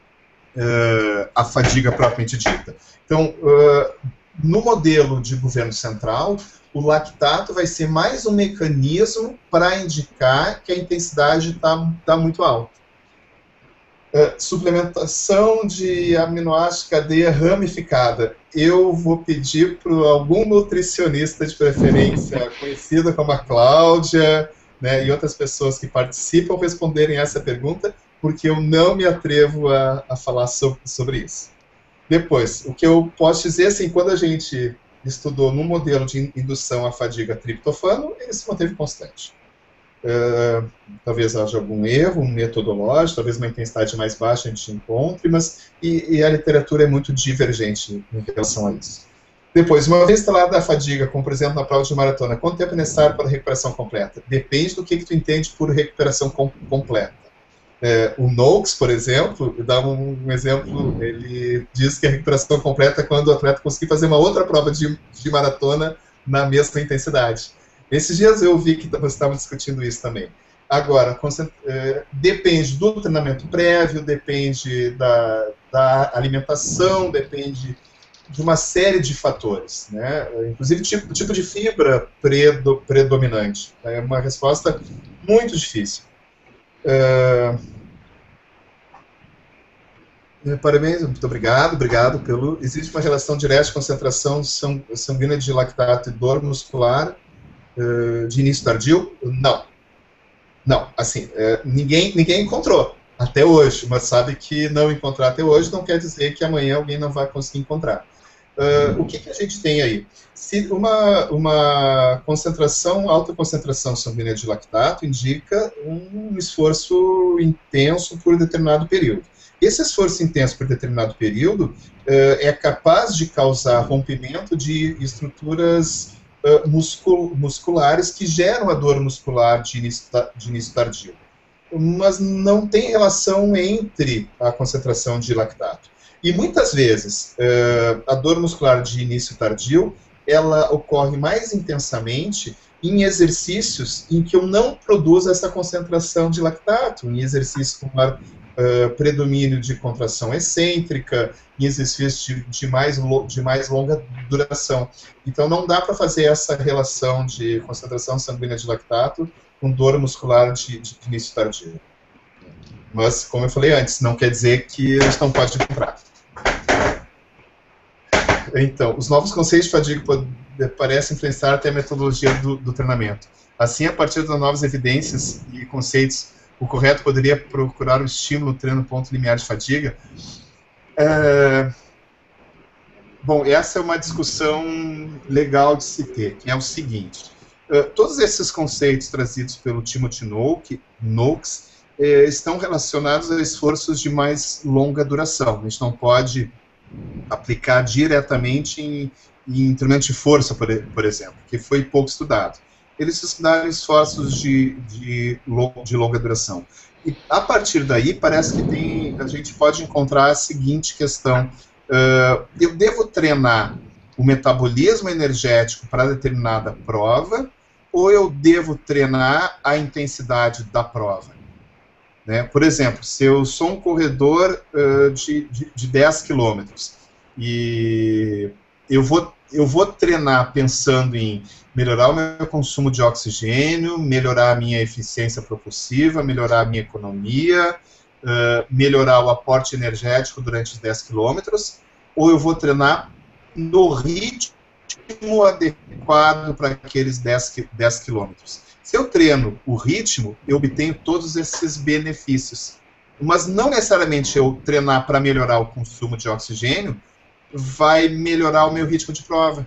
B: uh, a fadiga propriamente dita. Então, uh, no modelo de governo central, o lactato vai ser mais um mecanismo para indicar que a intensidade está tá muito alta. Uh, suplementação de aminoácidos cadeia ramificada. Eu vou pedir para algum nutricionista de preferência conhecida como a Cláudia, né, e outras pessoas que participam responderem essa pergunta, porque eu não me atrevo a, a falar sobre, sobre isso. Depois, o que eu posso dizer, assim, quando a gente estudou no modelo de indução à fadiga triptofano, ele se manteve constante. Uh, talvez haja algum erro um metodológico, talvez uma intensidade mais baixa a gente encontre, mas e, e a literatura é muito divergente em relação a isso. Depois, uma vez instalada a fadiga, como por exemplo na prova de maratona, quanto tempo é necessário para a recuperação completa? Depende do que, que tu entende por recuperação com, completa. É, o Noakes, por exemplo, dá um, um exemplo, ele diz que a recuperação completa é quando o atleta conseguir fazer uma outra prova de, de maratona na mesma intensidade. Esses dias eu vi que você estava discutindo isso também. Agora, é, depende do treinamento prévio, depende da, da alimentação, depende de uma série de fatores, né? Inclusive tipo, tipo de fibra predo, predominante. É uma resposta muito difícil. É... Parabéns, muito obrigado, obrigado pelo... Existe uma relação direta de concentração sanguínea de lactato e dor muscular de início tardio? Não. Não, assim, ninguém, ninguém encontrou até hoje, mas sabe que não encontrar até hoje não quer dizer que amanhã alguém não vai conseguir encontrar. Uh, o que, que a gente tem aí? Se uma, uma concentração, alta concentração sanguínea de lactato indica um esforço intenso por determinado período. Esse esforço intenso por determinado período uh, é capaz de causar rompimento de estruturas uh, muscul musculares que geram a dor muscular de início, de início tardio. Mas não tem relação entre a concentração de lactato. E muitas vezes, uh, a dor muscular de início tardio, ela ocorre mais intensamente em exercícios em que eu não produzo essa concentração de lactato, em exercícios com maior uh, predomínio de contração excêntrica, em exercícios de, de, mais de mais longa duração. Então não dá para fazer essa relação de concentração sanguínea de lactato com dor muscular de, de início tardio. Mas, como eu falei antes, não quer dizer que a gente não pode encontrar. Então, os novos conceitos de fadiga parecem influenciar até a metodologia do, do treinamento. Assim, a partir das novas evidências e conceitos, o correto poderia procurar o estímulo treino ponto limiar de fadiga? É... Bom, essa é uma discussão legal de se ter, que é o seguinte. Uh, todos esses conceitos trazidos pelo Timothy Noakes uh, estão relacionados a esforços de mais longa duração. A gente não pode aplicar diretamente em, em instrumentos de força, por, por exemplo, que foi pouco estudado. Eles estudaram esforços de, de, de longa duração. E, a partir daí, parece que tem, a gente pode encontrar a seguinte questão. Uh, eu devo treinar o metabolismo energético para determinada prova, ou eu devo treinar a intensidade da prova? Né? Por exemplo, se eu sou um corredor uh, de, de, de dez quilômetros, e eu vou, eu vou treinar pensando em melhorar o meu consumo de oxigênio, melhorar a minha eficiência propulsiva, melhorar a minha economia, uh, melhorar o aporte energético durante os dez quilômetros, ou eu vou treinar no ritmo adequado para aqueles dez quilômetros. Se eu treino o ritmo, eu obtenho todos esses benefícios. Mas não necessariamente eu treinar para melhorar o consumo de oxigênio vai melhorar o meu ritmo de prova.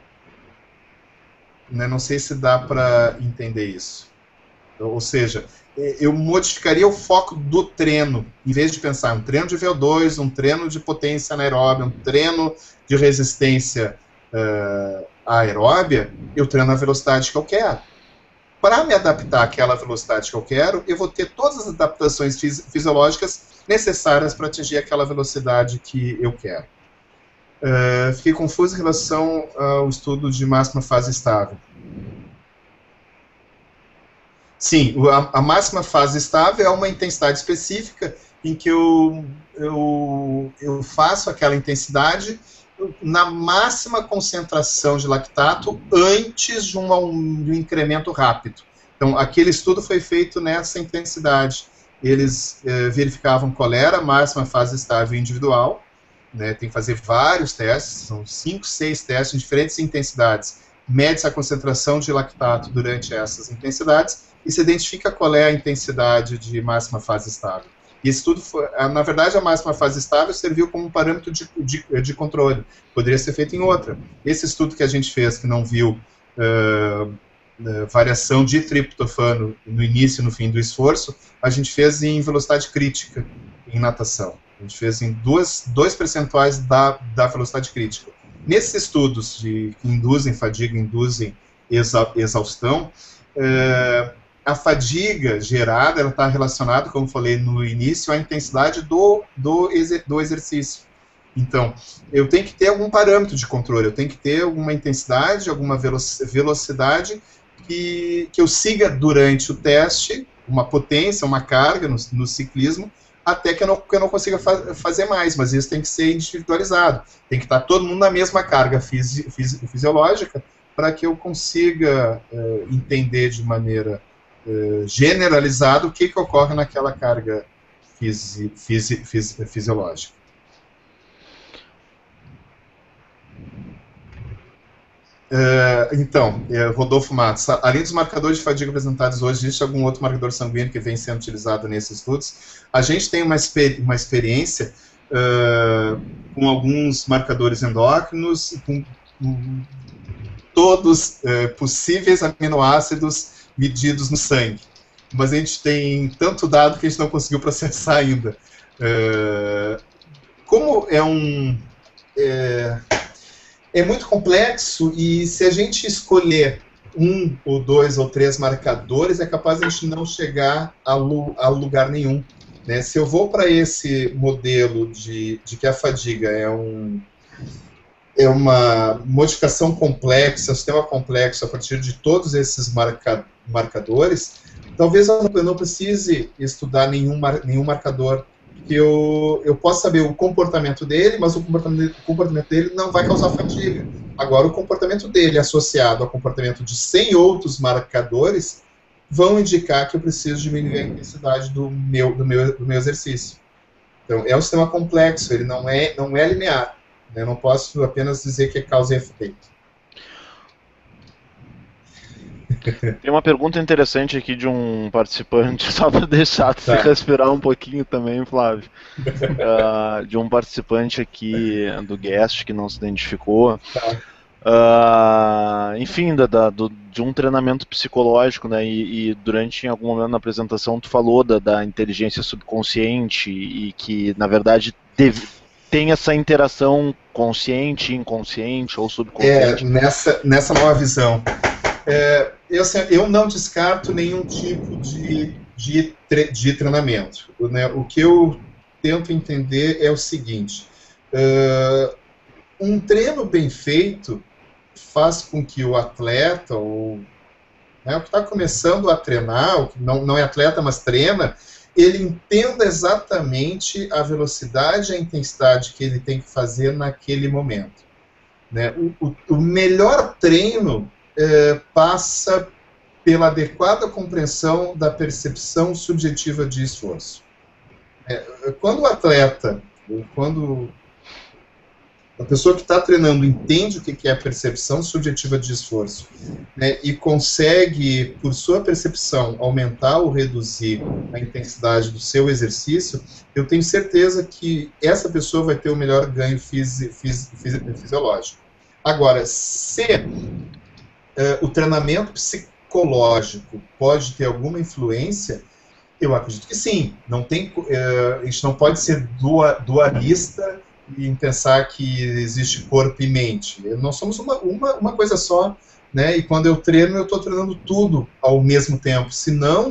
B: Né? Não sei se dá para entender isso. Ou seja, eu modificaria o foco do treino, em vez de pensar um treino de V O dois, um treino de potência anaeróbia, um treino de resistência uh, aeróbia, eu treino a velocidade que eu quero. Para me adaptar àquela velocidade que eu quero, eu vou ter todas as adaptações fisi fisiológicas necessárias para atingir aquela velocidade que eu quero. Uh, fiquei confuso em relação ao estudo de máxima fase estável. Sim, a, a máxima fase estável é uma intensidade específica em que eu, eu, eu faço aquela intensidade na máxima concentração de lactato antes de um, um, de um incremento rápido. Então, aquele estudo foi feito nessa intensidade. Eles eh, verificavam qual era a máxima fase estável individual, né, tem que fazer vários testes, são cinco, seis testes em diferentes intensidades. Mede-se a concentração de lactato durante essas intensidades e se identifica qual é a intensidade de máxima fase estável. E esse estudo, foi, na verdade, a máxima fase estável serviu como um parâmetro de, de, de controle. Poderia ser feito em outra. Esse estudo que a gente fez, que não viu uh, uh, variação de triptofano no início e no fim do esforço, a gente fez em velocidade crítica, em natação. A gente fez em duas, dois percentuais da, da velocidade crítica. Nesses estudos de, que induzem fadiga, induzem exa, exaustão, uh, a fadiga gerada está relacionada, como falei no início, à intensidade do, do, exer, do exercício. Então, eu tenho que ter algum parâmetro de controle, eu tenho que ter alguma intensidade, alguma velocidade que, que eu siga durante o teste, uma potência, uma carga no, no ciclismo, até que eu não, que eu não consiga fa fazer mais, mas isso tem que ser individualizado. Tem que estar todo mundo na mesma carga fisi fisi fisiológica para que eu consiga uh, entender de maneira Uh, generalizado o que, que ocorre naquela carga fisi, fisi, fisi, fisiológica. Uh, então, uh, Rodolfo Matos, além dos marcadores de fadiga apresentados hoje, existe algum outro marcador sanguíneo que vem sendo utilizado nesses estudos? A gente tem uma, exper uma experiência uh, com alguns marcadores endócrinos, com, com todos uh, possíveis aminoácidos medidos no sangue, mas a gente tem tanto dado que a gente não conseguiu processar ainda. É, como é um... É, é muito complexo, e se a gente escolher um ou dois ou três marcadores, é capaz de a gente não chegar a, lu, a lugar nenhum. Né? Se eu vou para esse modelo de, de que a fadiga é um... é uma modificação complexa, um sistema complexo a partir de todos esses marca, marcadores, talvez eu não, eu não precise estudar nenhum, mar, nenhum marcador, que eu, eu posso saber o comportamento dele, mas o comportamento, o comportamento dele não vai causar fadiga. Agora, o comportamento dele associado ao comportamento de cem outros marcadores vão indicar que eu preciso diminuir a intensidade do meu, do meu, do meu exercício. Então, é um sistema complexo, ele não é, não é linear. Eu não posso apenas dizer que é causa e efeito.
C: Tem uma pergunta interessante aqui de um participante, só para deixar tu
B: Tá.
C: respirar um pouquinho também, Flávio. Uh, de um participante aqui do guest que não se identificou.
B: Tá.
C: Uh, enfim, da, da, do, de um treinamento psicológico, né? E, e durante em algum momento na apresentação tu falou da, da inteligência subconsciente e que na verdade deve, tem essa interação consciente, inconsciente ou subconsciente.
B: É, nessa, nessa nova visão. É, eu, assim, eu não descarto nenhum tipo de, de, tre de treinamento. Né? O que eu tento entender é o seguinte: uh, um treino bem feito faz com que o atleta, ou né, o que está começando a treinar, o que não, não é atleta, mas treina, ele entenda exatamente a velocidade e a intensidade que ele tem que fazer naquele momento. Né? O, o, o melhor treino é, passa pela adequada compreensão da percepção subjetiva de esforço. É, quando o atleta, quando a pessoa que está treinando entende o que é a percepção subjetiva de esforço, né, e consegue, por sua percepção, aumentar ou reduzir a intensidade do seu exercício, eu tenho certeza que essa pessoa vai ter o melhor ganho fisi fisi fisi fisiológico. Agora, se uh, o treinamento psicológico pode ter alguma influência, eu acredito que sim. Não tem, uh, a gente não pode ser dualista em pensar que existe corpo e mente. Nós somos uma, uma, uma coisa só, né? E quando eu treino, eu estou treinando tudo ao mesmo tempo. Senão,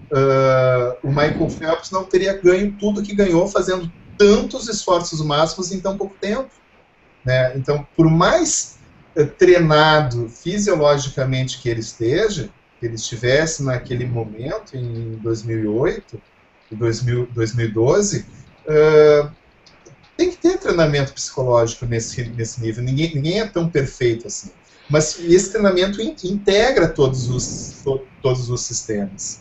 B: uh, o Michael Phelps não teria ganho tudo que ganhou fazendo tantos esforços máximos em tão pouco tempo. Né? Então, por mais uh, treinado fisiologicamente que ele esteja, que ele estivesse naquele momento, em dois mil e oito, dois mil, dois mil e doze, uh, tem que ter treinamento psicológico nesse, nesse nível. Ninguém, ninguém é tão perfeito assim. Mas esse treinamento in, integra todos os, to, todos os sistemas.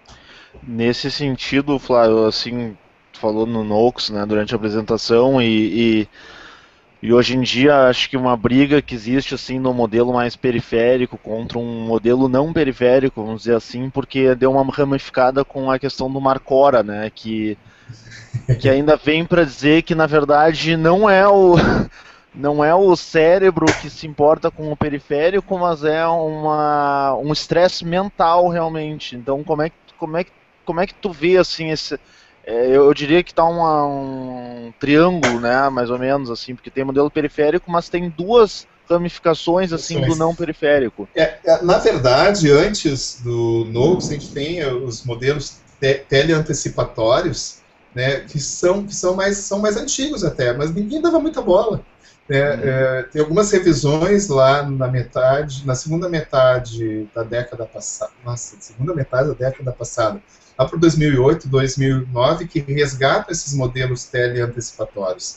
C: Nesse sentido, Flávio, assim, tu falou no Nox, né, durante a apresentação, e, e, e hoje em dia acho que uma briga que existe assim no modelo mais periférico contra um modelo não periférico, vamos dizer assim, porque deu uma ramificada com a questão do Marcora, né, que que ainda vem para dizer que na verdade não é o não é o cérebro que se importa com o periférico, mas é uma um estresse mental realmente. Então como é que como é que como é que tu vê assim esse é, eu diria que tá uma, um triângulo, né, mais ou menos assim, porque tem modelo periférico, mas tem duas ramificações assim do não periférico.
B: É, é, na verdade, antes do Nox, a gente tem os modelos te teleantecipatórios, né, que são, que são, mais, são mais antigos até, mas ninguém dava muita bola. Né? Uhum. É, tem algumas revisões lá na metade, na segunda metade da década passada, nossa, segunda metade da década passada, lá para dois mil e oito, dois mil e nove, que resgatam esses modelos teleantecipatórios.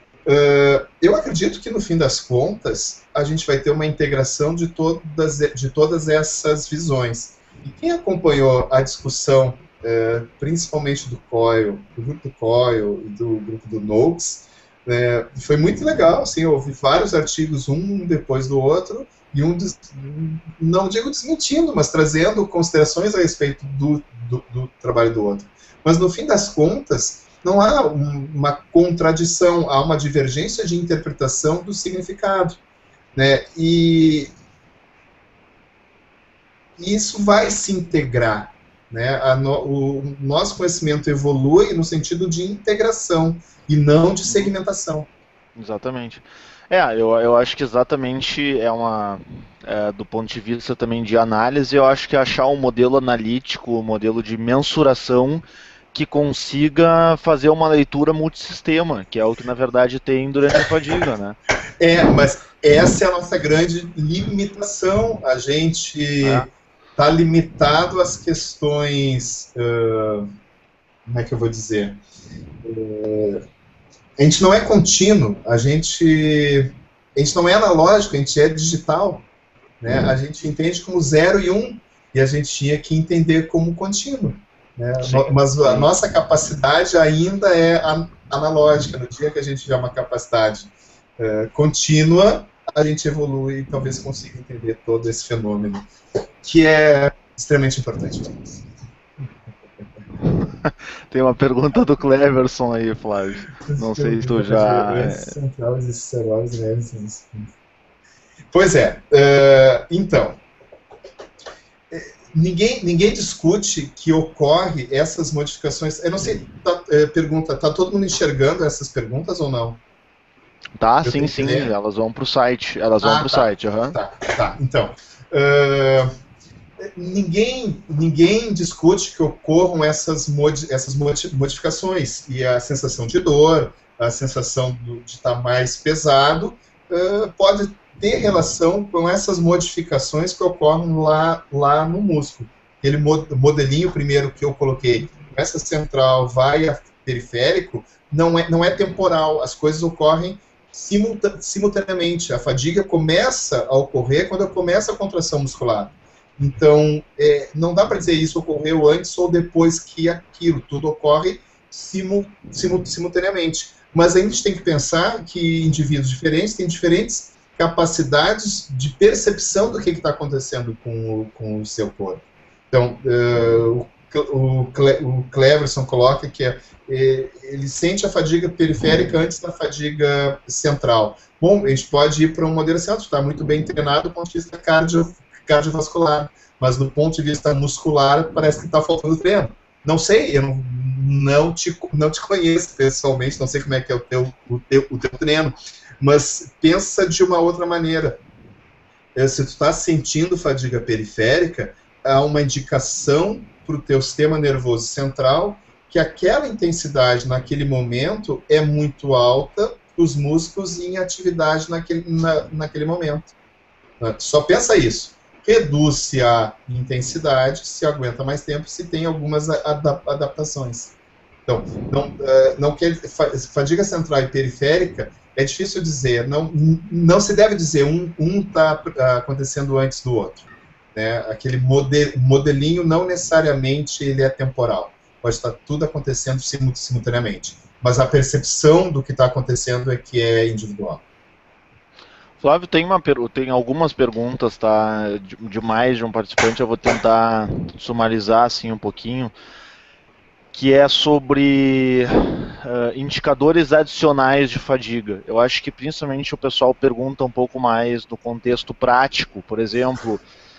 B: Uh, eu acredito que no fim das contas a gente vai ter uma integração de todas, de todas essas visões. E quem acompanhou a discussão, uh, principalmente do Coyle, do grupo do Coyle e do grupo do Noakes, uh, foi muito legal. Assim, eu ouvi vários artigos, um depois do outro, e um, des... não digo desmentindo, mas trazendo considerações a respeito do, do, do trabalho do outro. Mas no fim das contas, não há um, uma contradição, há uma divergência de interpretação do significado. Né? E isso vai se integrar. Né? A no, o nosso conhecimento evolui no sentido de integração e não de segmentação.
C: Exatamente. É, eu, eu acho que exatamente é uma, é, do ponto de vista também de análise, eu acho que achar um modelo analítico, um modelo de mensuração que consiga fazer uma leitura multissistema, que é o que na verdade tem durante a fadiga, né?
B: É, mas essa é a nossa grande limitação. A gente está é. limitado às questões, uh, como é que eu vou dizer? Uh, a gente não é contínuo, a gente, a gente não é analógico, a gente é digital. Né? Uhum. A gente entende como zero e um, e a gente tinha que entender como contínuo. Né? Mas a nossa capacidade ainda é analógica. No dia que a gente tiver uma capacidade uh, contínua, a gente evolui e talvez consiga entender todo esse fenômeno. que é extremamente importante para nós.
C: Tem uma pergunta do Cleverson aí, Flávio. Não sei se tu já...
B: Pois é, uh, então, ninguém, ninguém discute que ocorre essas modificações. Eu não sei, tá, é, pergunta, tá todo mundo enxergando essas perguntas ou não?
C: Tá, Eu sim, sim, elas vão para o site, elas vão ah, para o tá, site, uhum.
B: tá, tá, então, uh, ninguém, ninguém discute que ocorram essas, modi essas modificações, e a sensação de dor, a sensação do, de estar mais pesado, uh, pode ter relação com essas modificações que ocorrem lá, lá no músculo. Aquele modelinho primeiro que eu coloquei, essa central vai a periférico, não é, não é temporal, as coisas ocorrem simulta simultaneamente. A fadiga começa a ocorrer quando começa a contração muscular. Então, é, não dá para dizer isso ocorreu antes ou depois que aquilo, tudo ocorre simul simul simultaneamente. Mas a gente tem que pensar que indivíduos diferentes têm diferentes capacidades de percepção do que está acontecendo com o, com o seu corpo. Então, uh, o, o, Cle, o Cleverson coloca que é, é, ele sente a fadiga periférica antes da fadiga central. Bom, a gente pode ir para um modelo assim, está muito bem treinado do ponto de vista cardio, cardiovascular, mas do ponto de vista muscular parece que está faltando treino. Não sei, eu não, não, te, não te conheço pessoalmente, não sei como é que é o teu, o teu, o teu treino, mas pensa de uma outra maneira. Se tu está sentindo fadiga periférica, há uma indicação para o teu sistema nervoso central que aquela intensidade naquele momento é muito alta para os músculos em atividade naquele, na, naquele momento. Só pensa isso. Reduz-se a intensidade, se aguenta mais tempo, se tem algumas adaptações. Então, não, não quer, fadiga central e periférica é difícil dizer, não, não se deve dizer um está um acontecendo antes do outro. Né? Aquele model, modelinho não necessariamente ele é temporal, pode estar tudo acontecendo simultaneamente, mas a percepção do que está acontecendo é que é individual.
C: Flávio, tem, uma, tem algumas perguntas, tá, de, de mais de um participante, eu vou tentar sumarizar assim um pouquinho, que é sobre uh, indicadores adicionais de fadiga. Eu acho que principalmente o pessoal pergunta um pouco mais no contexto prático, por exemplo,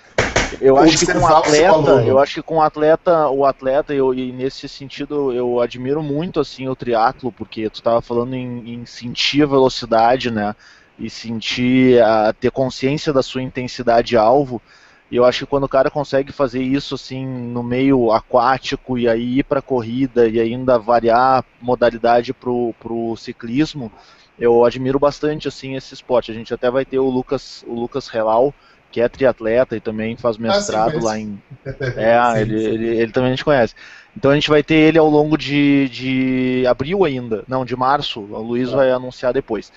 C: eu acho que com o atleta, eu acho que com o atleta, o atleta, eu, e nesse sentido eu admiro muito assim o triatlo, porque tu estava falando em, em sentir a velocidade, né, e sentir, a, ter consciência da sua intensidade alvo. E eu acho que quando o cara consegue fazer isso assim no meio aquático e aí ir para corrida e ainda variar modalidade pro, pro ciclismo, eu admiro bastante assim esse esporte. A gente até vai ter o Lucas, o Lucas Relau, que é triatleta e também faz mestrado ah, lá em... É, sim, ele, sim. Ele, ele também a gente conhece. Então a gente vai ter ele ao longo de, de abril ainda, não, de março, o Luiz ah. vai anunciar depois.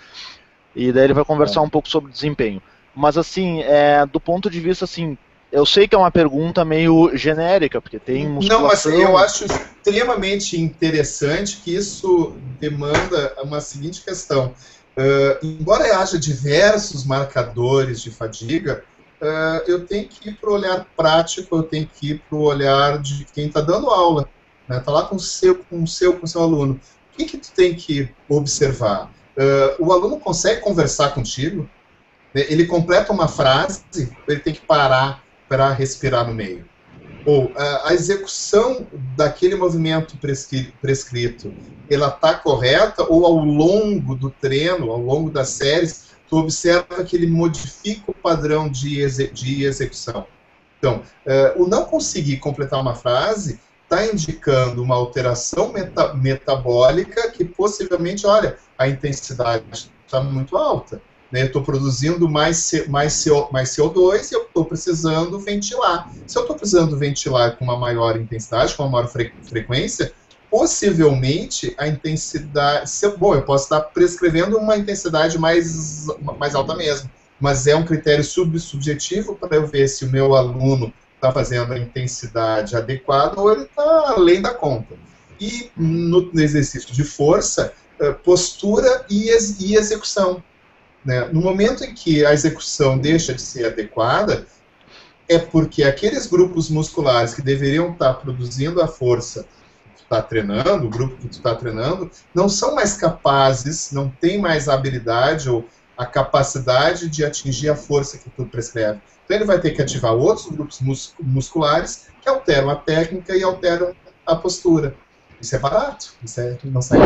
C: E daí ele vai conversar ah. um pouco sobre desempenho. Mas assim, é, do ponto de vista assim, eu sei que é uma pergunta meio genérica, porque tem musculação...
B: Não, mas eu acho extremamente interessante que isso demanda uma seguinte questão. Uh, embora haja diversos marcadores de fadiga, uh, eu tenho que ir para o olhar prático, eu tenho que ir para o olhar de quem está dando aula, né? Tá lá com o seu, com o seu, com o seu aluno. O que, que tu tem que observar? Uh, o aluno consegue conversar contigo? Ele completa uma frase, ele tem que parar para respirar no meio. Ou a execução daquele movimento prescrito, ela está correta, ou ao longo do treino, ao longo das séries, tu observa que ele modifica o padrão de, exe de execução. Então, uh, o não conseguir completar uma frase está indicando uma alteração meta metabólica que possivelmente, olha, a intensidade está muito alta. Né, eu estou produzindo mais, mais, mais C O dois e eu estou precisando ventilar. Se eu estou precisando ventilar com uma maior intensidade, com uma maior fre frequência, possivelmente a intensidade... Se eu, bom, eu posso estar prescrevendo uma intensidade mais, mais alta mesmo, mas é um critério sub subjetivo para eu ver se o meu aluno está fazendo a intensidade adequada ou ele está além da conta. E no, no exercício de força, postura e, ex e execução. Né? No momento em que a execução deixa de ser adequada, é porque aqueles grupos musculares que deveriam estar produzindo a força que tu está treinando, o grupo que tu está treinando, não são mais capazes, não tem mais a habilidade ou a capacidade de atingir a força que tu prescreve. Então ele vai ter que ativar outros grupos mus musculares que alteram a técnica e alteram a postura. Isso é barato, isso é, não sai.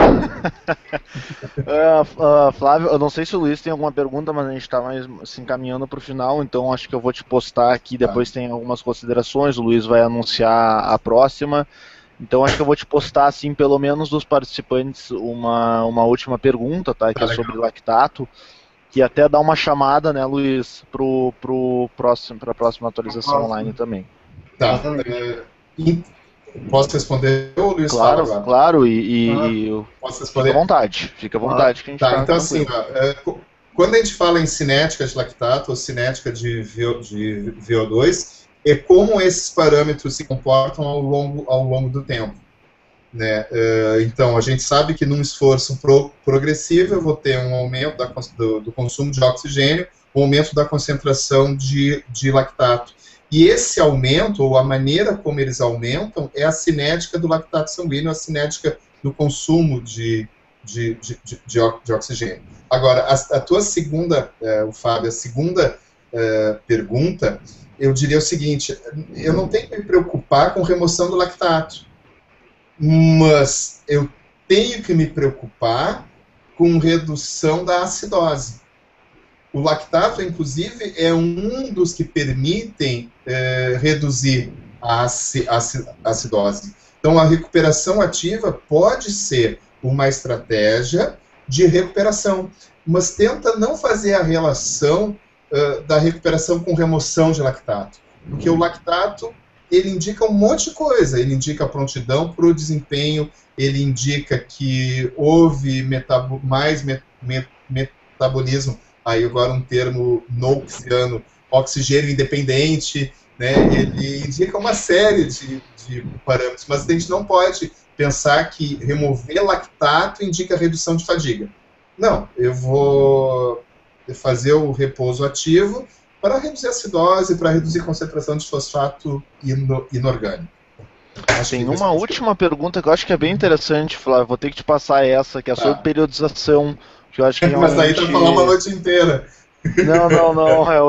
C: uh, uh, Flávio, eu não sei se o Luiz tem alguma pergunta, mas a gente está mais se encaminhando para o final, então acho que eu vou te postar aqui, depois ah. tem algumas considerações, o Luiz vai anunciar a próxima, então acho que eu vou te postar, assim, pelo menos dos participantes, uma, uma última pergunta, tá, que tá é legal. Sobre lactato, que até dá uma chamada, né, Luiz, para pro próximo, a próxima atualização ah, online também.
B: Tá, é, e... Posso responder, ou o Luiz
C: claro,
B: fala agora?
C: Claro, e, e
B: ah, posso responder?
C: Fica à vontade, fica à vontade ah, que a gente
B: tá,
C: tá
B: então assim, ó, é, quando a gente fala em cinética de lactato ou cinética de, VO, de V O dois, é como esses parâmetros se comportam ao longo, ao longo do tempo. Né? É, então, a gente sabe que num esforço pro, progressivo eu vou ter um aumento da, do, do consumo de oxigênio, um aumento da concentração de, de lactato. E esse aumento, ou a maneira como eles aumentam, é a cinética do lactato sanguíneo, a cinética do consumo de, de, de, de, de oxigênio. Agora, a, a tua segunda, uh, o Fábio, a segunda uh, pergunta, eu diria o seguinte, eu não tenho que me preocupar com remoção do lactato, mas eu tenho que me preocupar com redução da acidose. O lactato, inclusive, é um dos que permitem é, reduzir a acidose. Então, a recuperação ativa pode ser uma estratégia de recuperação, mas tenta não fazer a relação uh, da recuperação com remoção de lactato, porque o lactato, ele indica um monte de coisa, ele indica prontidão para o desempenho, ele indica que houve metabo mais met met metabolismo, aí agora um termo noxiano, oxigênio independente, né, ele indica uma série de, de parâmetros, mas a gente não pode pensar que remover lactato indica redução de fadiga. Não, eu vou fazer o repouso ativo para reduzir a acidose, para reduzir a concentração de fosfato ino inorgânico.
C: Acho Tem uma última pergunta que eu acho que é bem interessante, Flávio, vou ter que te passar essa, que é sobre ah. periodização. Que eu acho que
B: Mas aí tá falando uma noite inteira.
C: Não, não, não. É o...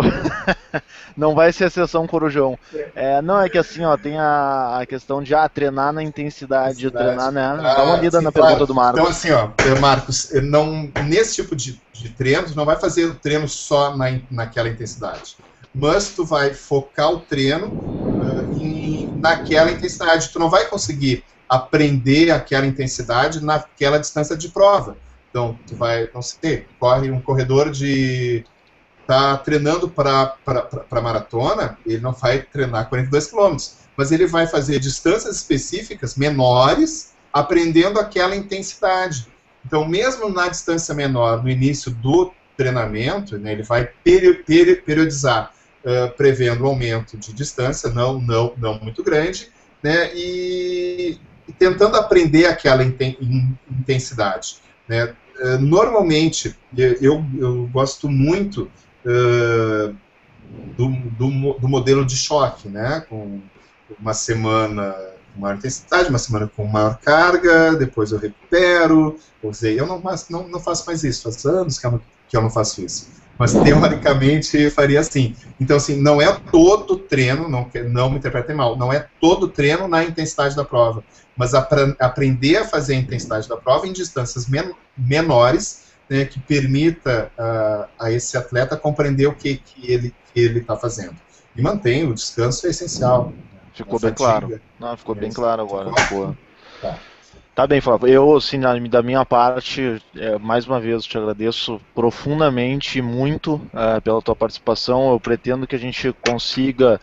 C: Não vai ser a sessão corujão. É, não, é que assim, ó, tem a, a questão de ah, treinar na intensidade, treinar, né?
B: Ah,
C: Dá uma lida
B: sim,
C: na
B: claro.
C: pergunta do Marcos.
B: Então, assim, ó, Marcos, não, nesse tipo de, de treino, tu não vai fazer o treino só na, naquela intensidade. Mas tu vai focar o treino uh, em, naquela intensidade. Tu não vai conseguir aprender aquela intensidade naquela distância de prova. Então, tu vai, não sei, corre um corredor de... tá treinando para maratona, ele não vai treinar quarenta e dois quilômetros, mas ele vai fazer distâncias específicas menores, aprendendo aquela intensidade. Então, mesmo na distância menor, no início do treinamento, né, ele vai peri peri periodizar, uh, prevendo um aumento de distância, não, não, não muito grande, né, e, e tentando aprender aquela inten intensidade. Né. Uh, normalmente, eu, eu gosto muito uh, do, do, do modelo de choque, né, com uma semana com maior intensidade, uma semana com maior carga, depois eu recupero, ou seja, eu não, não, não faço mais isso, faz anos que eu, não, que eu não faço isso, mas teoricamente eu faria assim. Então, assim, não é todo treino, não, não me interpretem mal, não é todo treino na intensidade da prova, mas apre, aprender a fazer a intensidade da prova em distâncias men, menores, né, que permita uh, a esse atleta compreender o que, que ele que ele está fazendo. E mantém, o descanso é essencial.
C: Ficou bem claro. Não, ficou bem claro agora. Ficou. Tá. Tá bem, Flávio. Eu, assim, da minha parte, é, mais uma vez, te agradeço profundamente, muito uh, pela tua participação. Eu pretendo que a gente consiga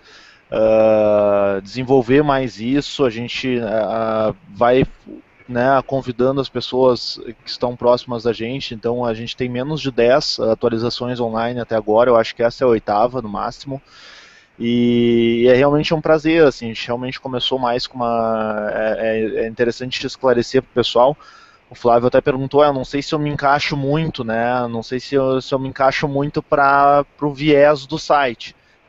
C: uh, desenvolver mais isso. A gente uh, vai, né, convidando as pessoas que estão próximas da gente. Então, a gente tem menos de dez atualizações online até agora. Eu acho que essa é a oitava, no máximo. E é realmente um prazer, assim, a gente realmente começou mais com uma... É, é interessante esclarecer para o pessoal. O Flávio até perguntou, eu não sei se eu me encaixo muito, né, não sei se eu, se eu me encaixo muito para o viés do site.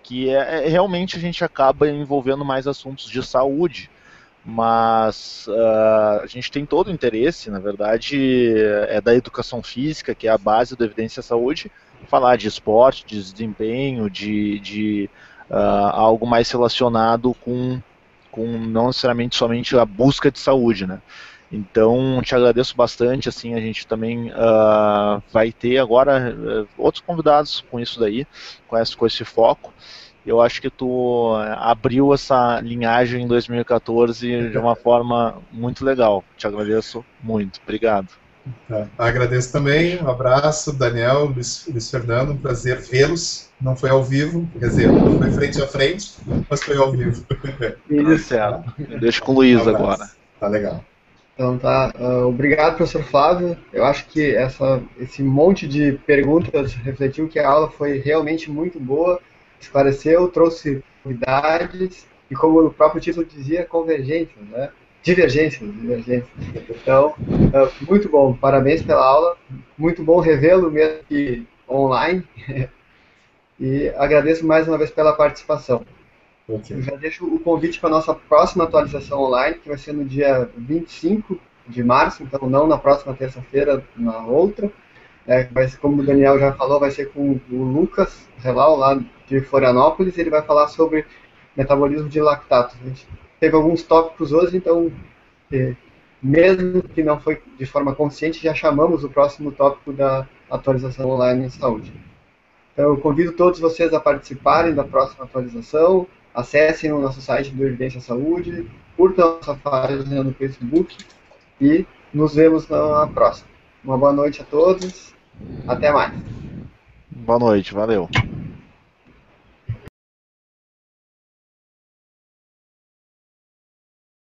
C: que é, é, realmente a gente acaba envolvendo mais assuntos de saúde, mas uh, a gente tem todo o interesse, na verdade, é da educação física, que é a base do Evidência Saúde, falar de esporte, de desempenho, de, de uh, algo mais relacionado com, com não necessariamente somente a busca de saúde, né? Então, te agradeço bastante, assim, a gente também uh, vai ter agora uh, outros convidados com isso daí, com esse, com esse foco. Eu acho que tu abriu essa linhagem em dois mil e quatorze de uma forma muito legal. Te agradeço muito. Obrigado.
B: Tá. Agradeço também. Um abraço, Daniel, Luiz, Luiz Fernando. Um prazer vê-los. Não foi ao vivo, quer dizer, não foi frente a frente, mas foi ao vivo.
C: Tá certo. Deixa com o Luiz um agora.
B: Tá legal.
A: Então tá, uh, obrigado, professor Flávio. Eu acho que essa, esse monte de perguntas refletiu que a aula foi realmente muito boa, esclareceu, trouxe novidades e, como o próprio título dizia, convergências, né? Divergências, divergências. Então, uh, muito bom, parabéns pela aula, muito bom revê-lo mesmo que online e agradeço mais uma vez pela participação. Okay. Eu já deixo o convite para a nossa próxima atualização online, que vai ser no dia vinte e cinco de março, então não na próxima terça-feira, na outra. É, vai ser, como o Daniel já falou, vai ser com o Lucas Relau, lá de Florianópolis, ele vai falar sobre metabolismo de lactato. A gente teve alguns tópicos hoje, então, eh, mesmo que não foi de forma consciente, já chamamos o próximo tópico da atualização online em saúde. Então, eu convido todos vocês a participarem da próxima atualização. Acessem o nosso site do Evidência Saúde, curtam a nossa página no Facebook e nos vemos na próxima. Uma boa noite a todos, até mais.
C: Boa noite, valeu.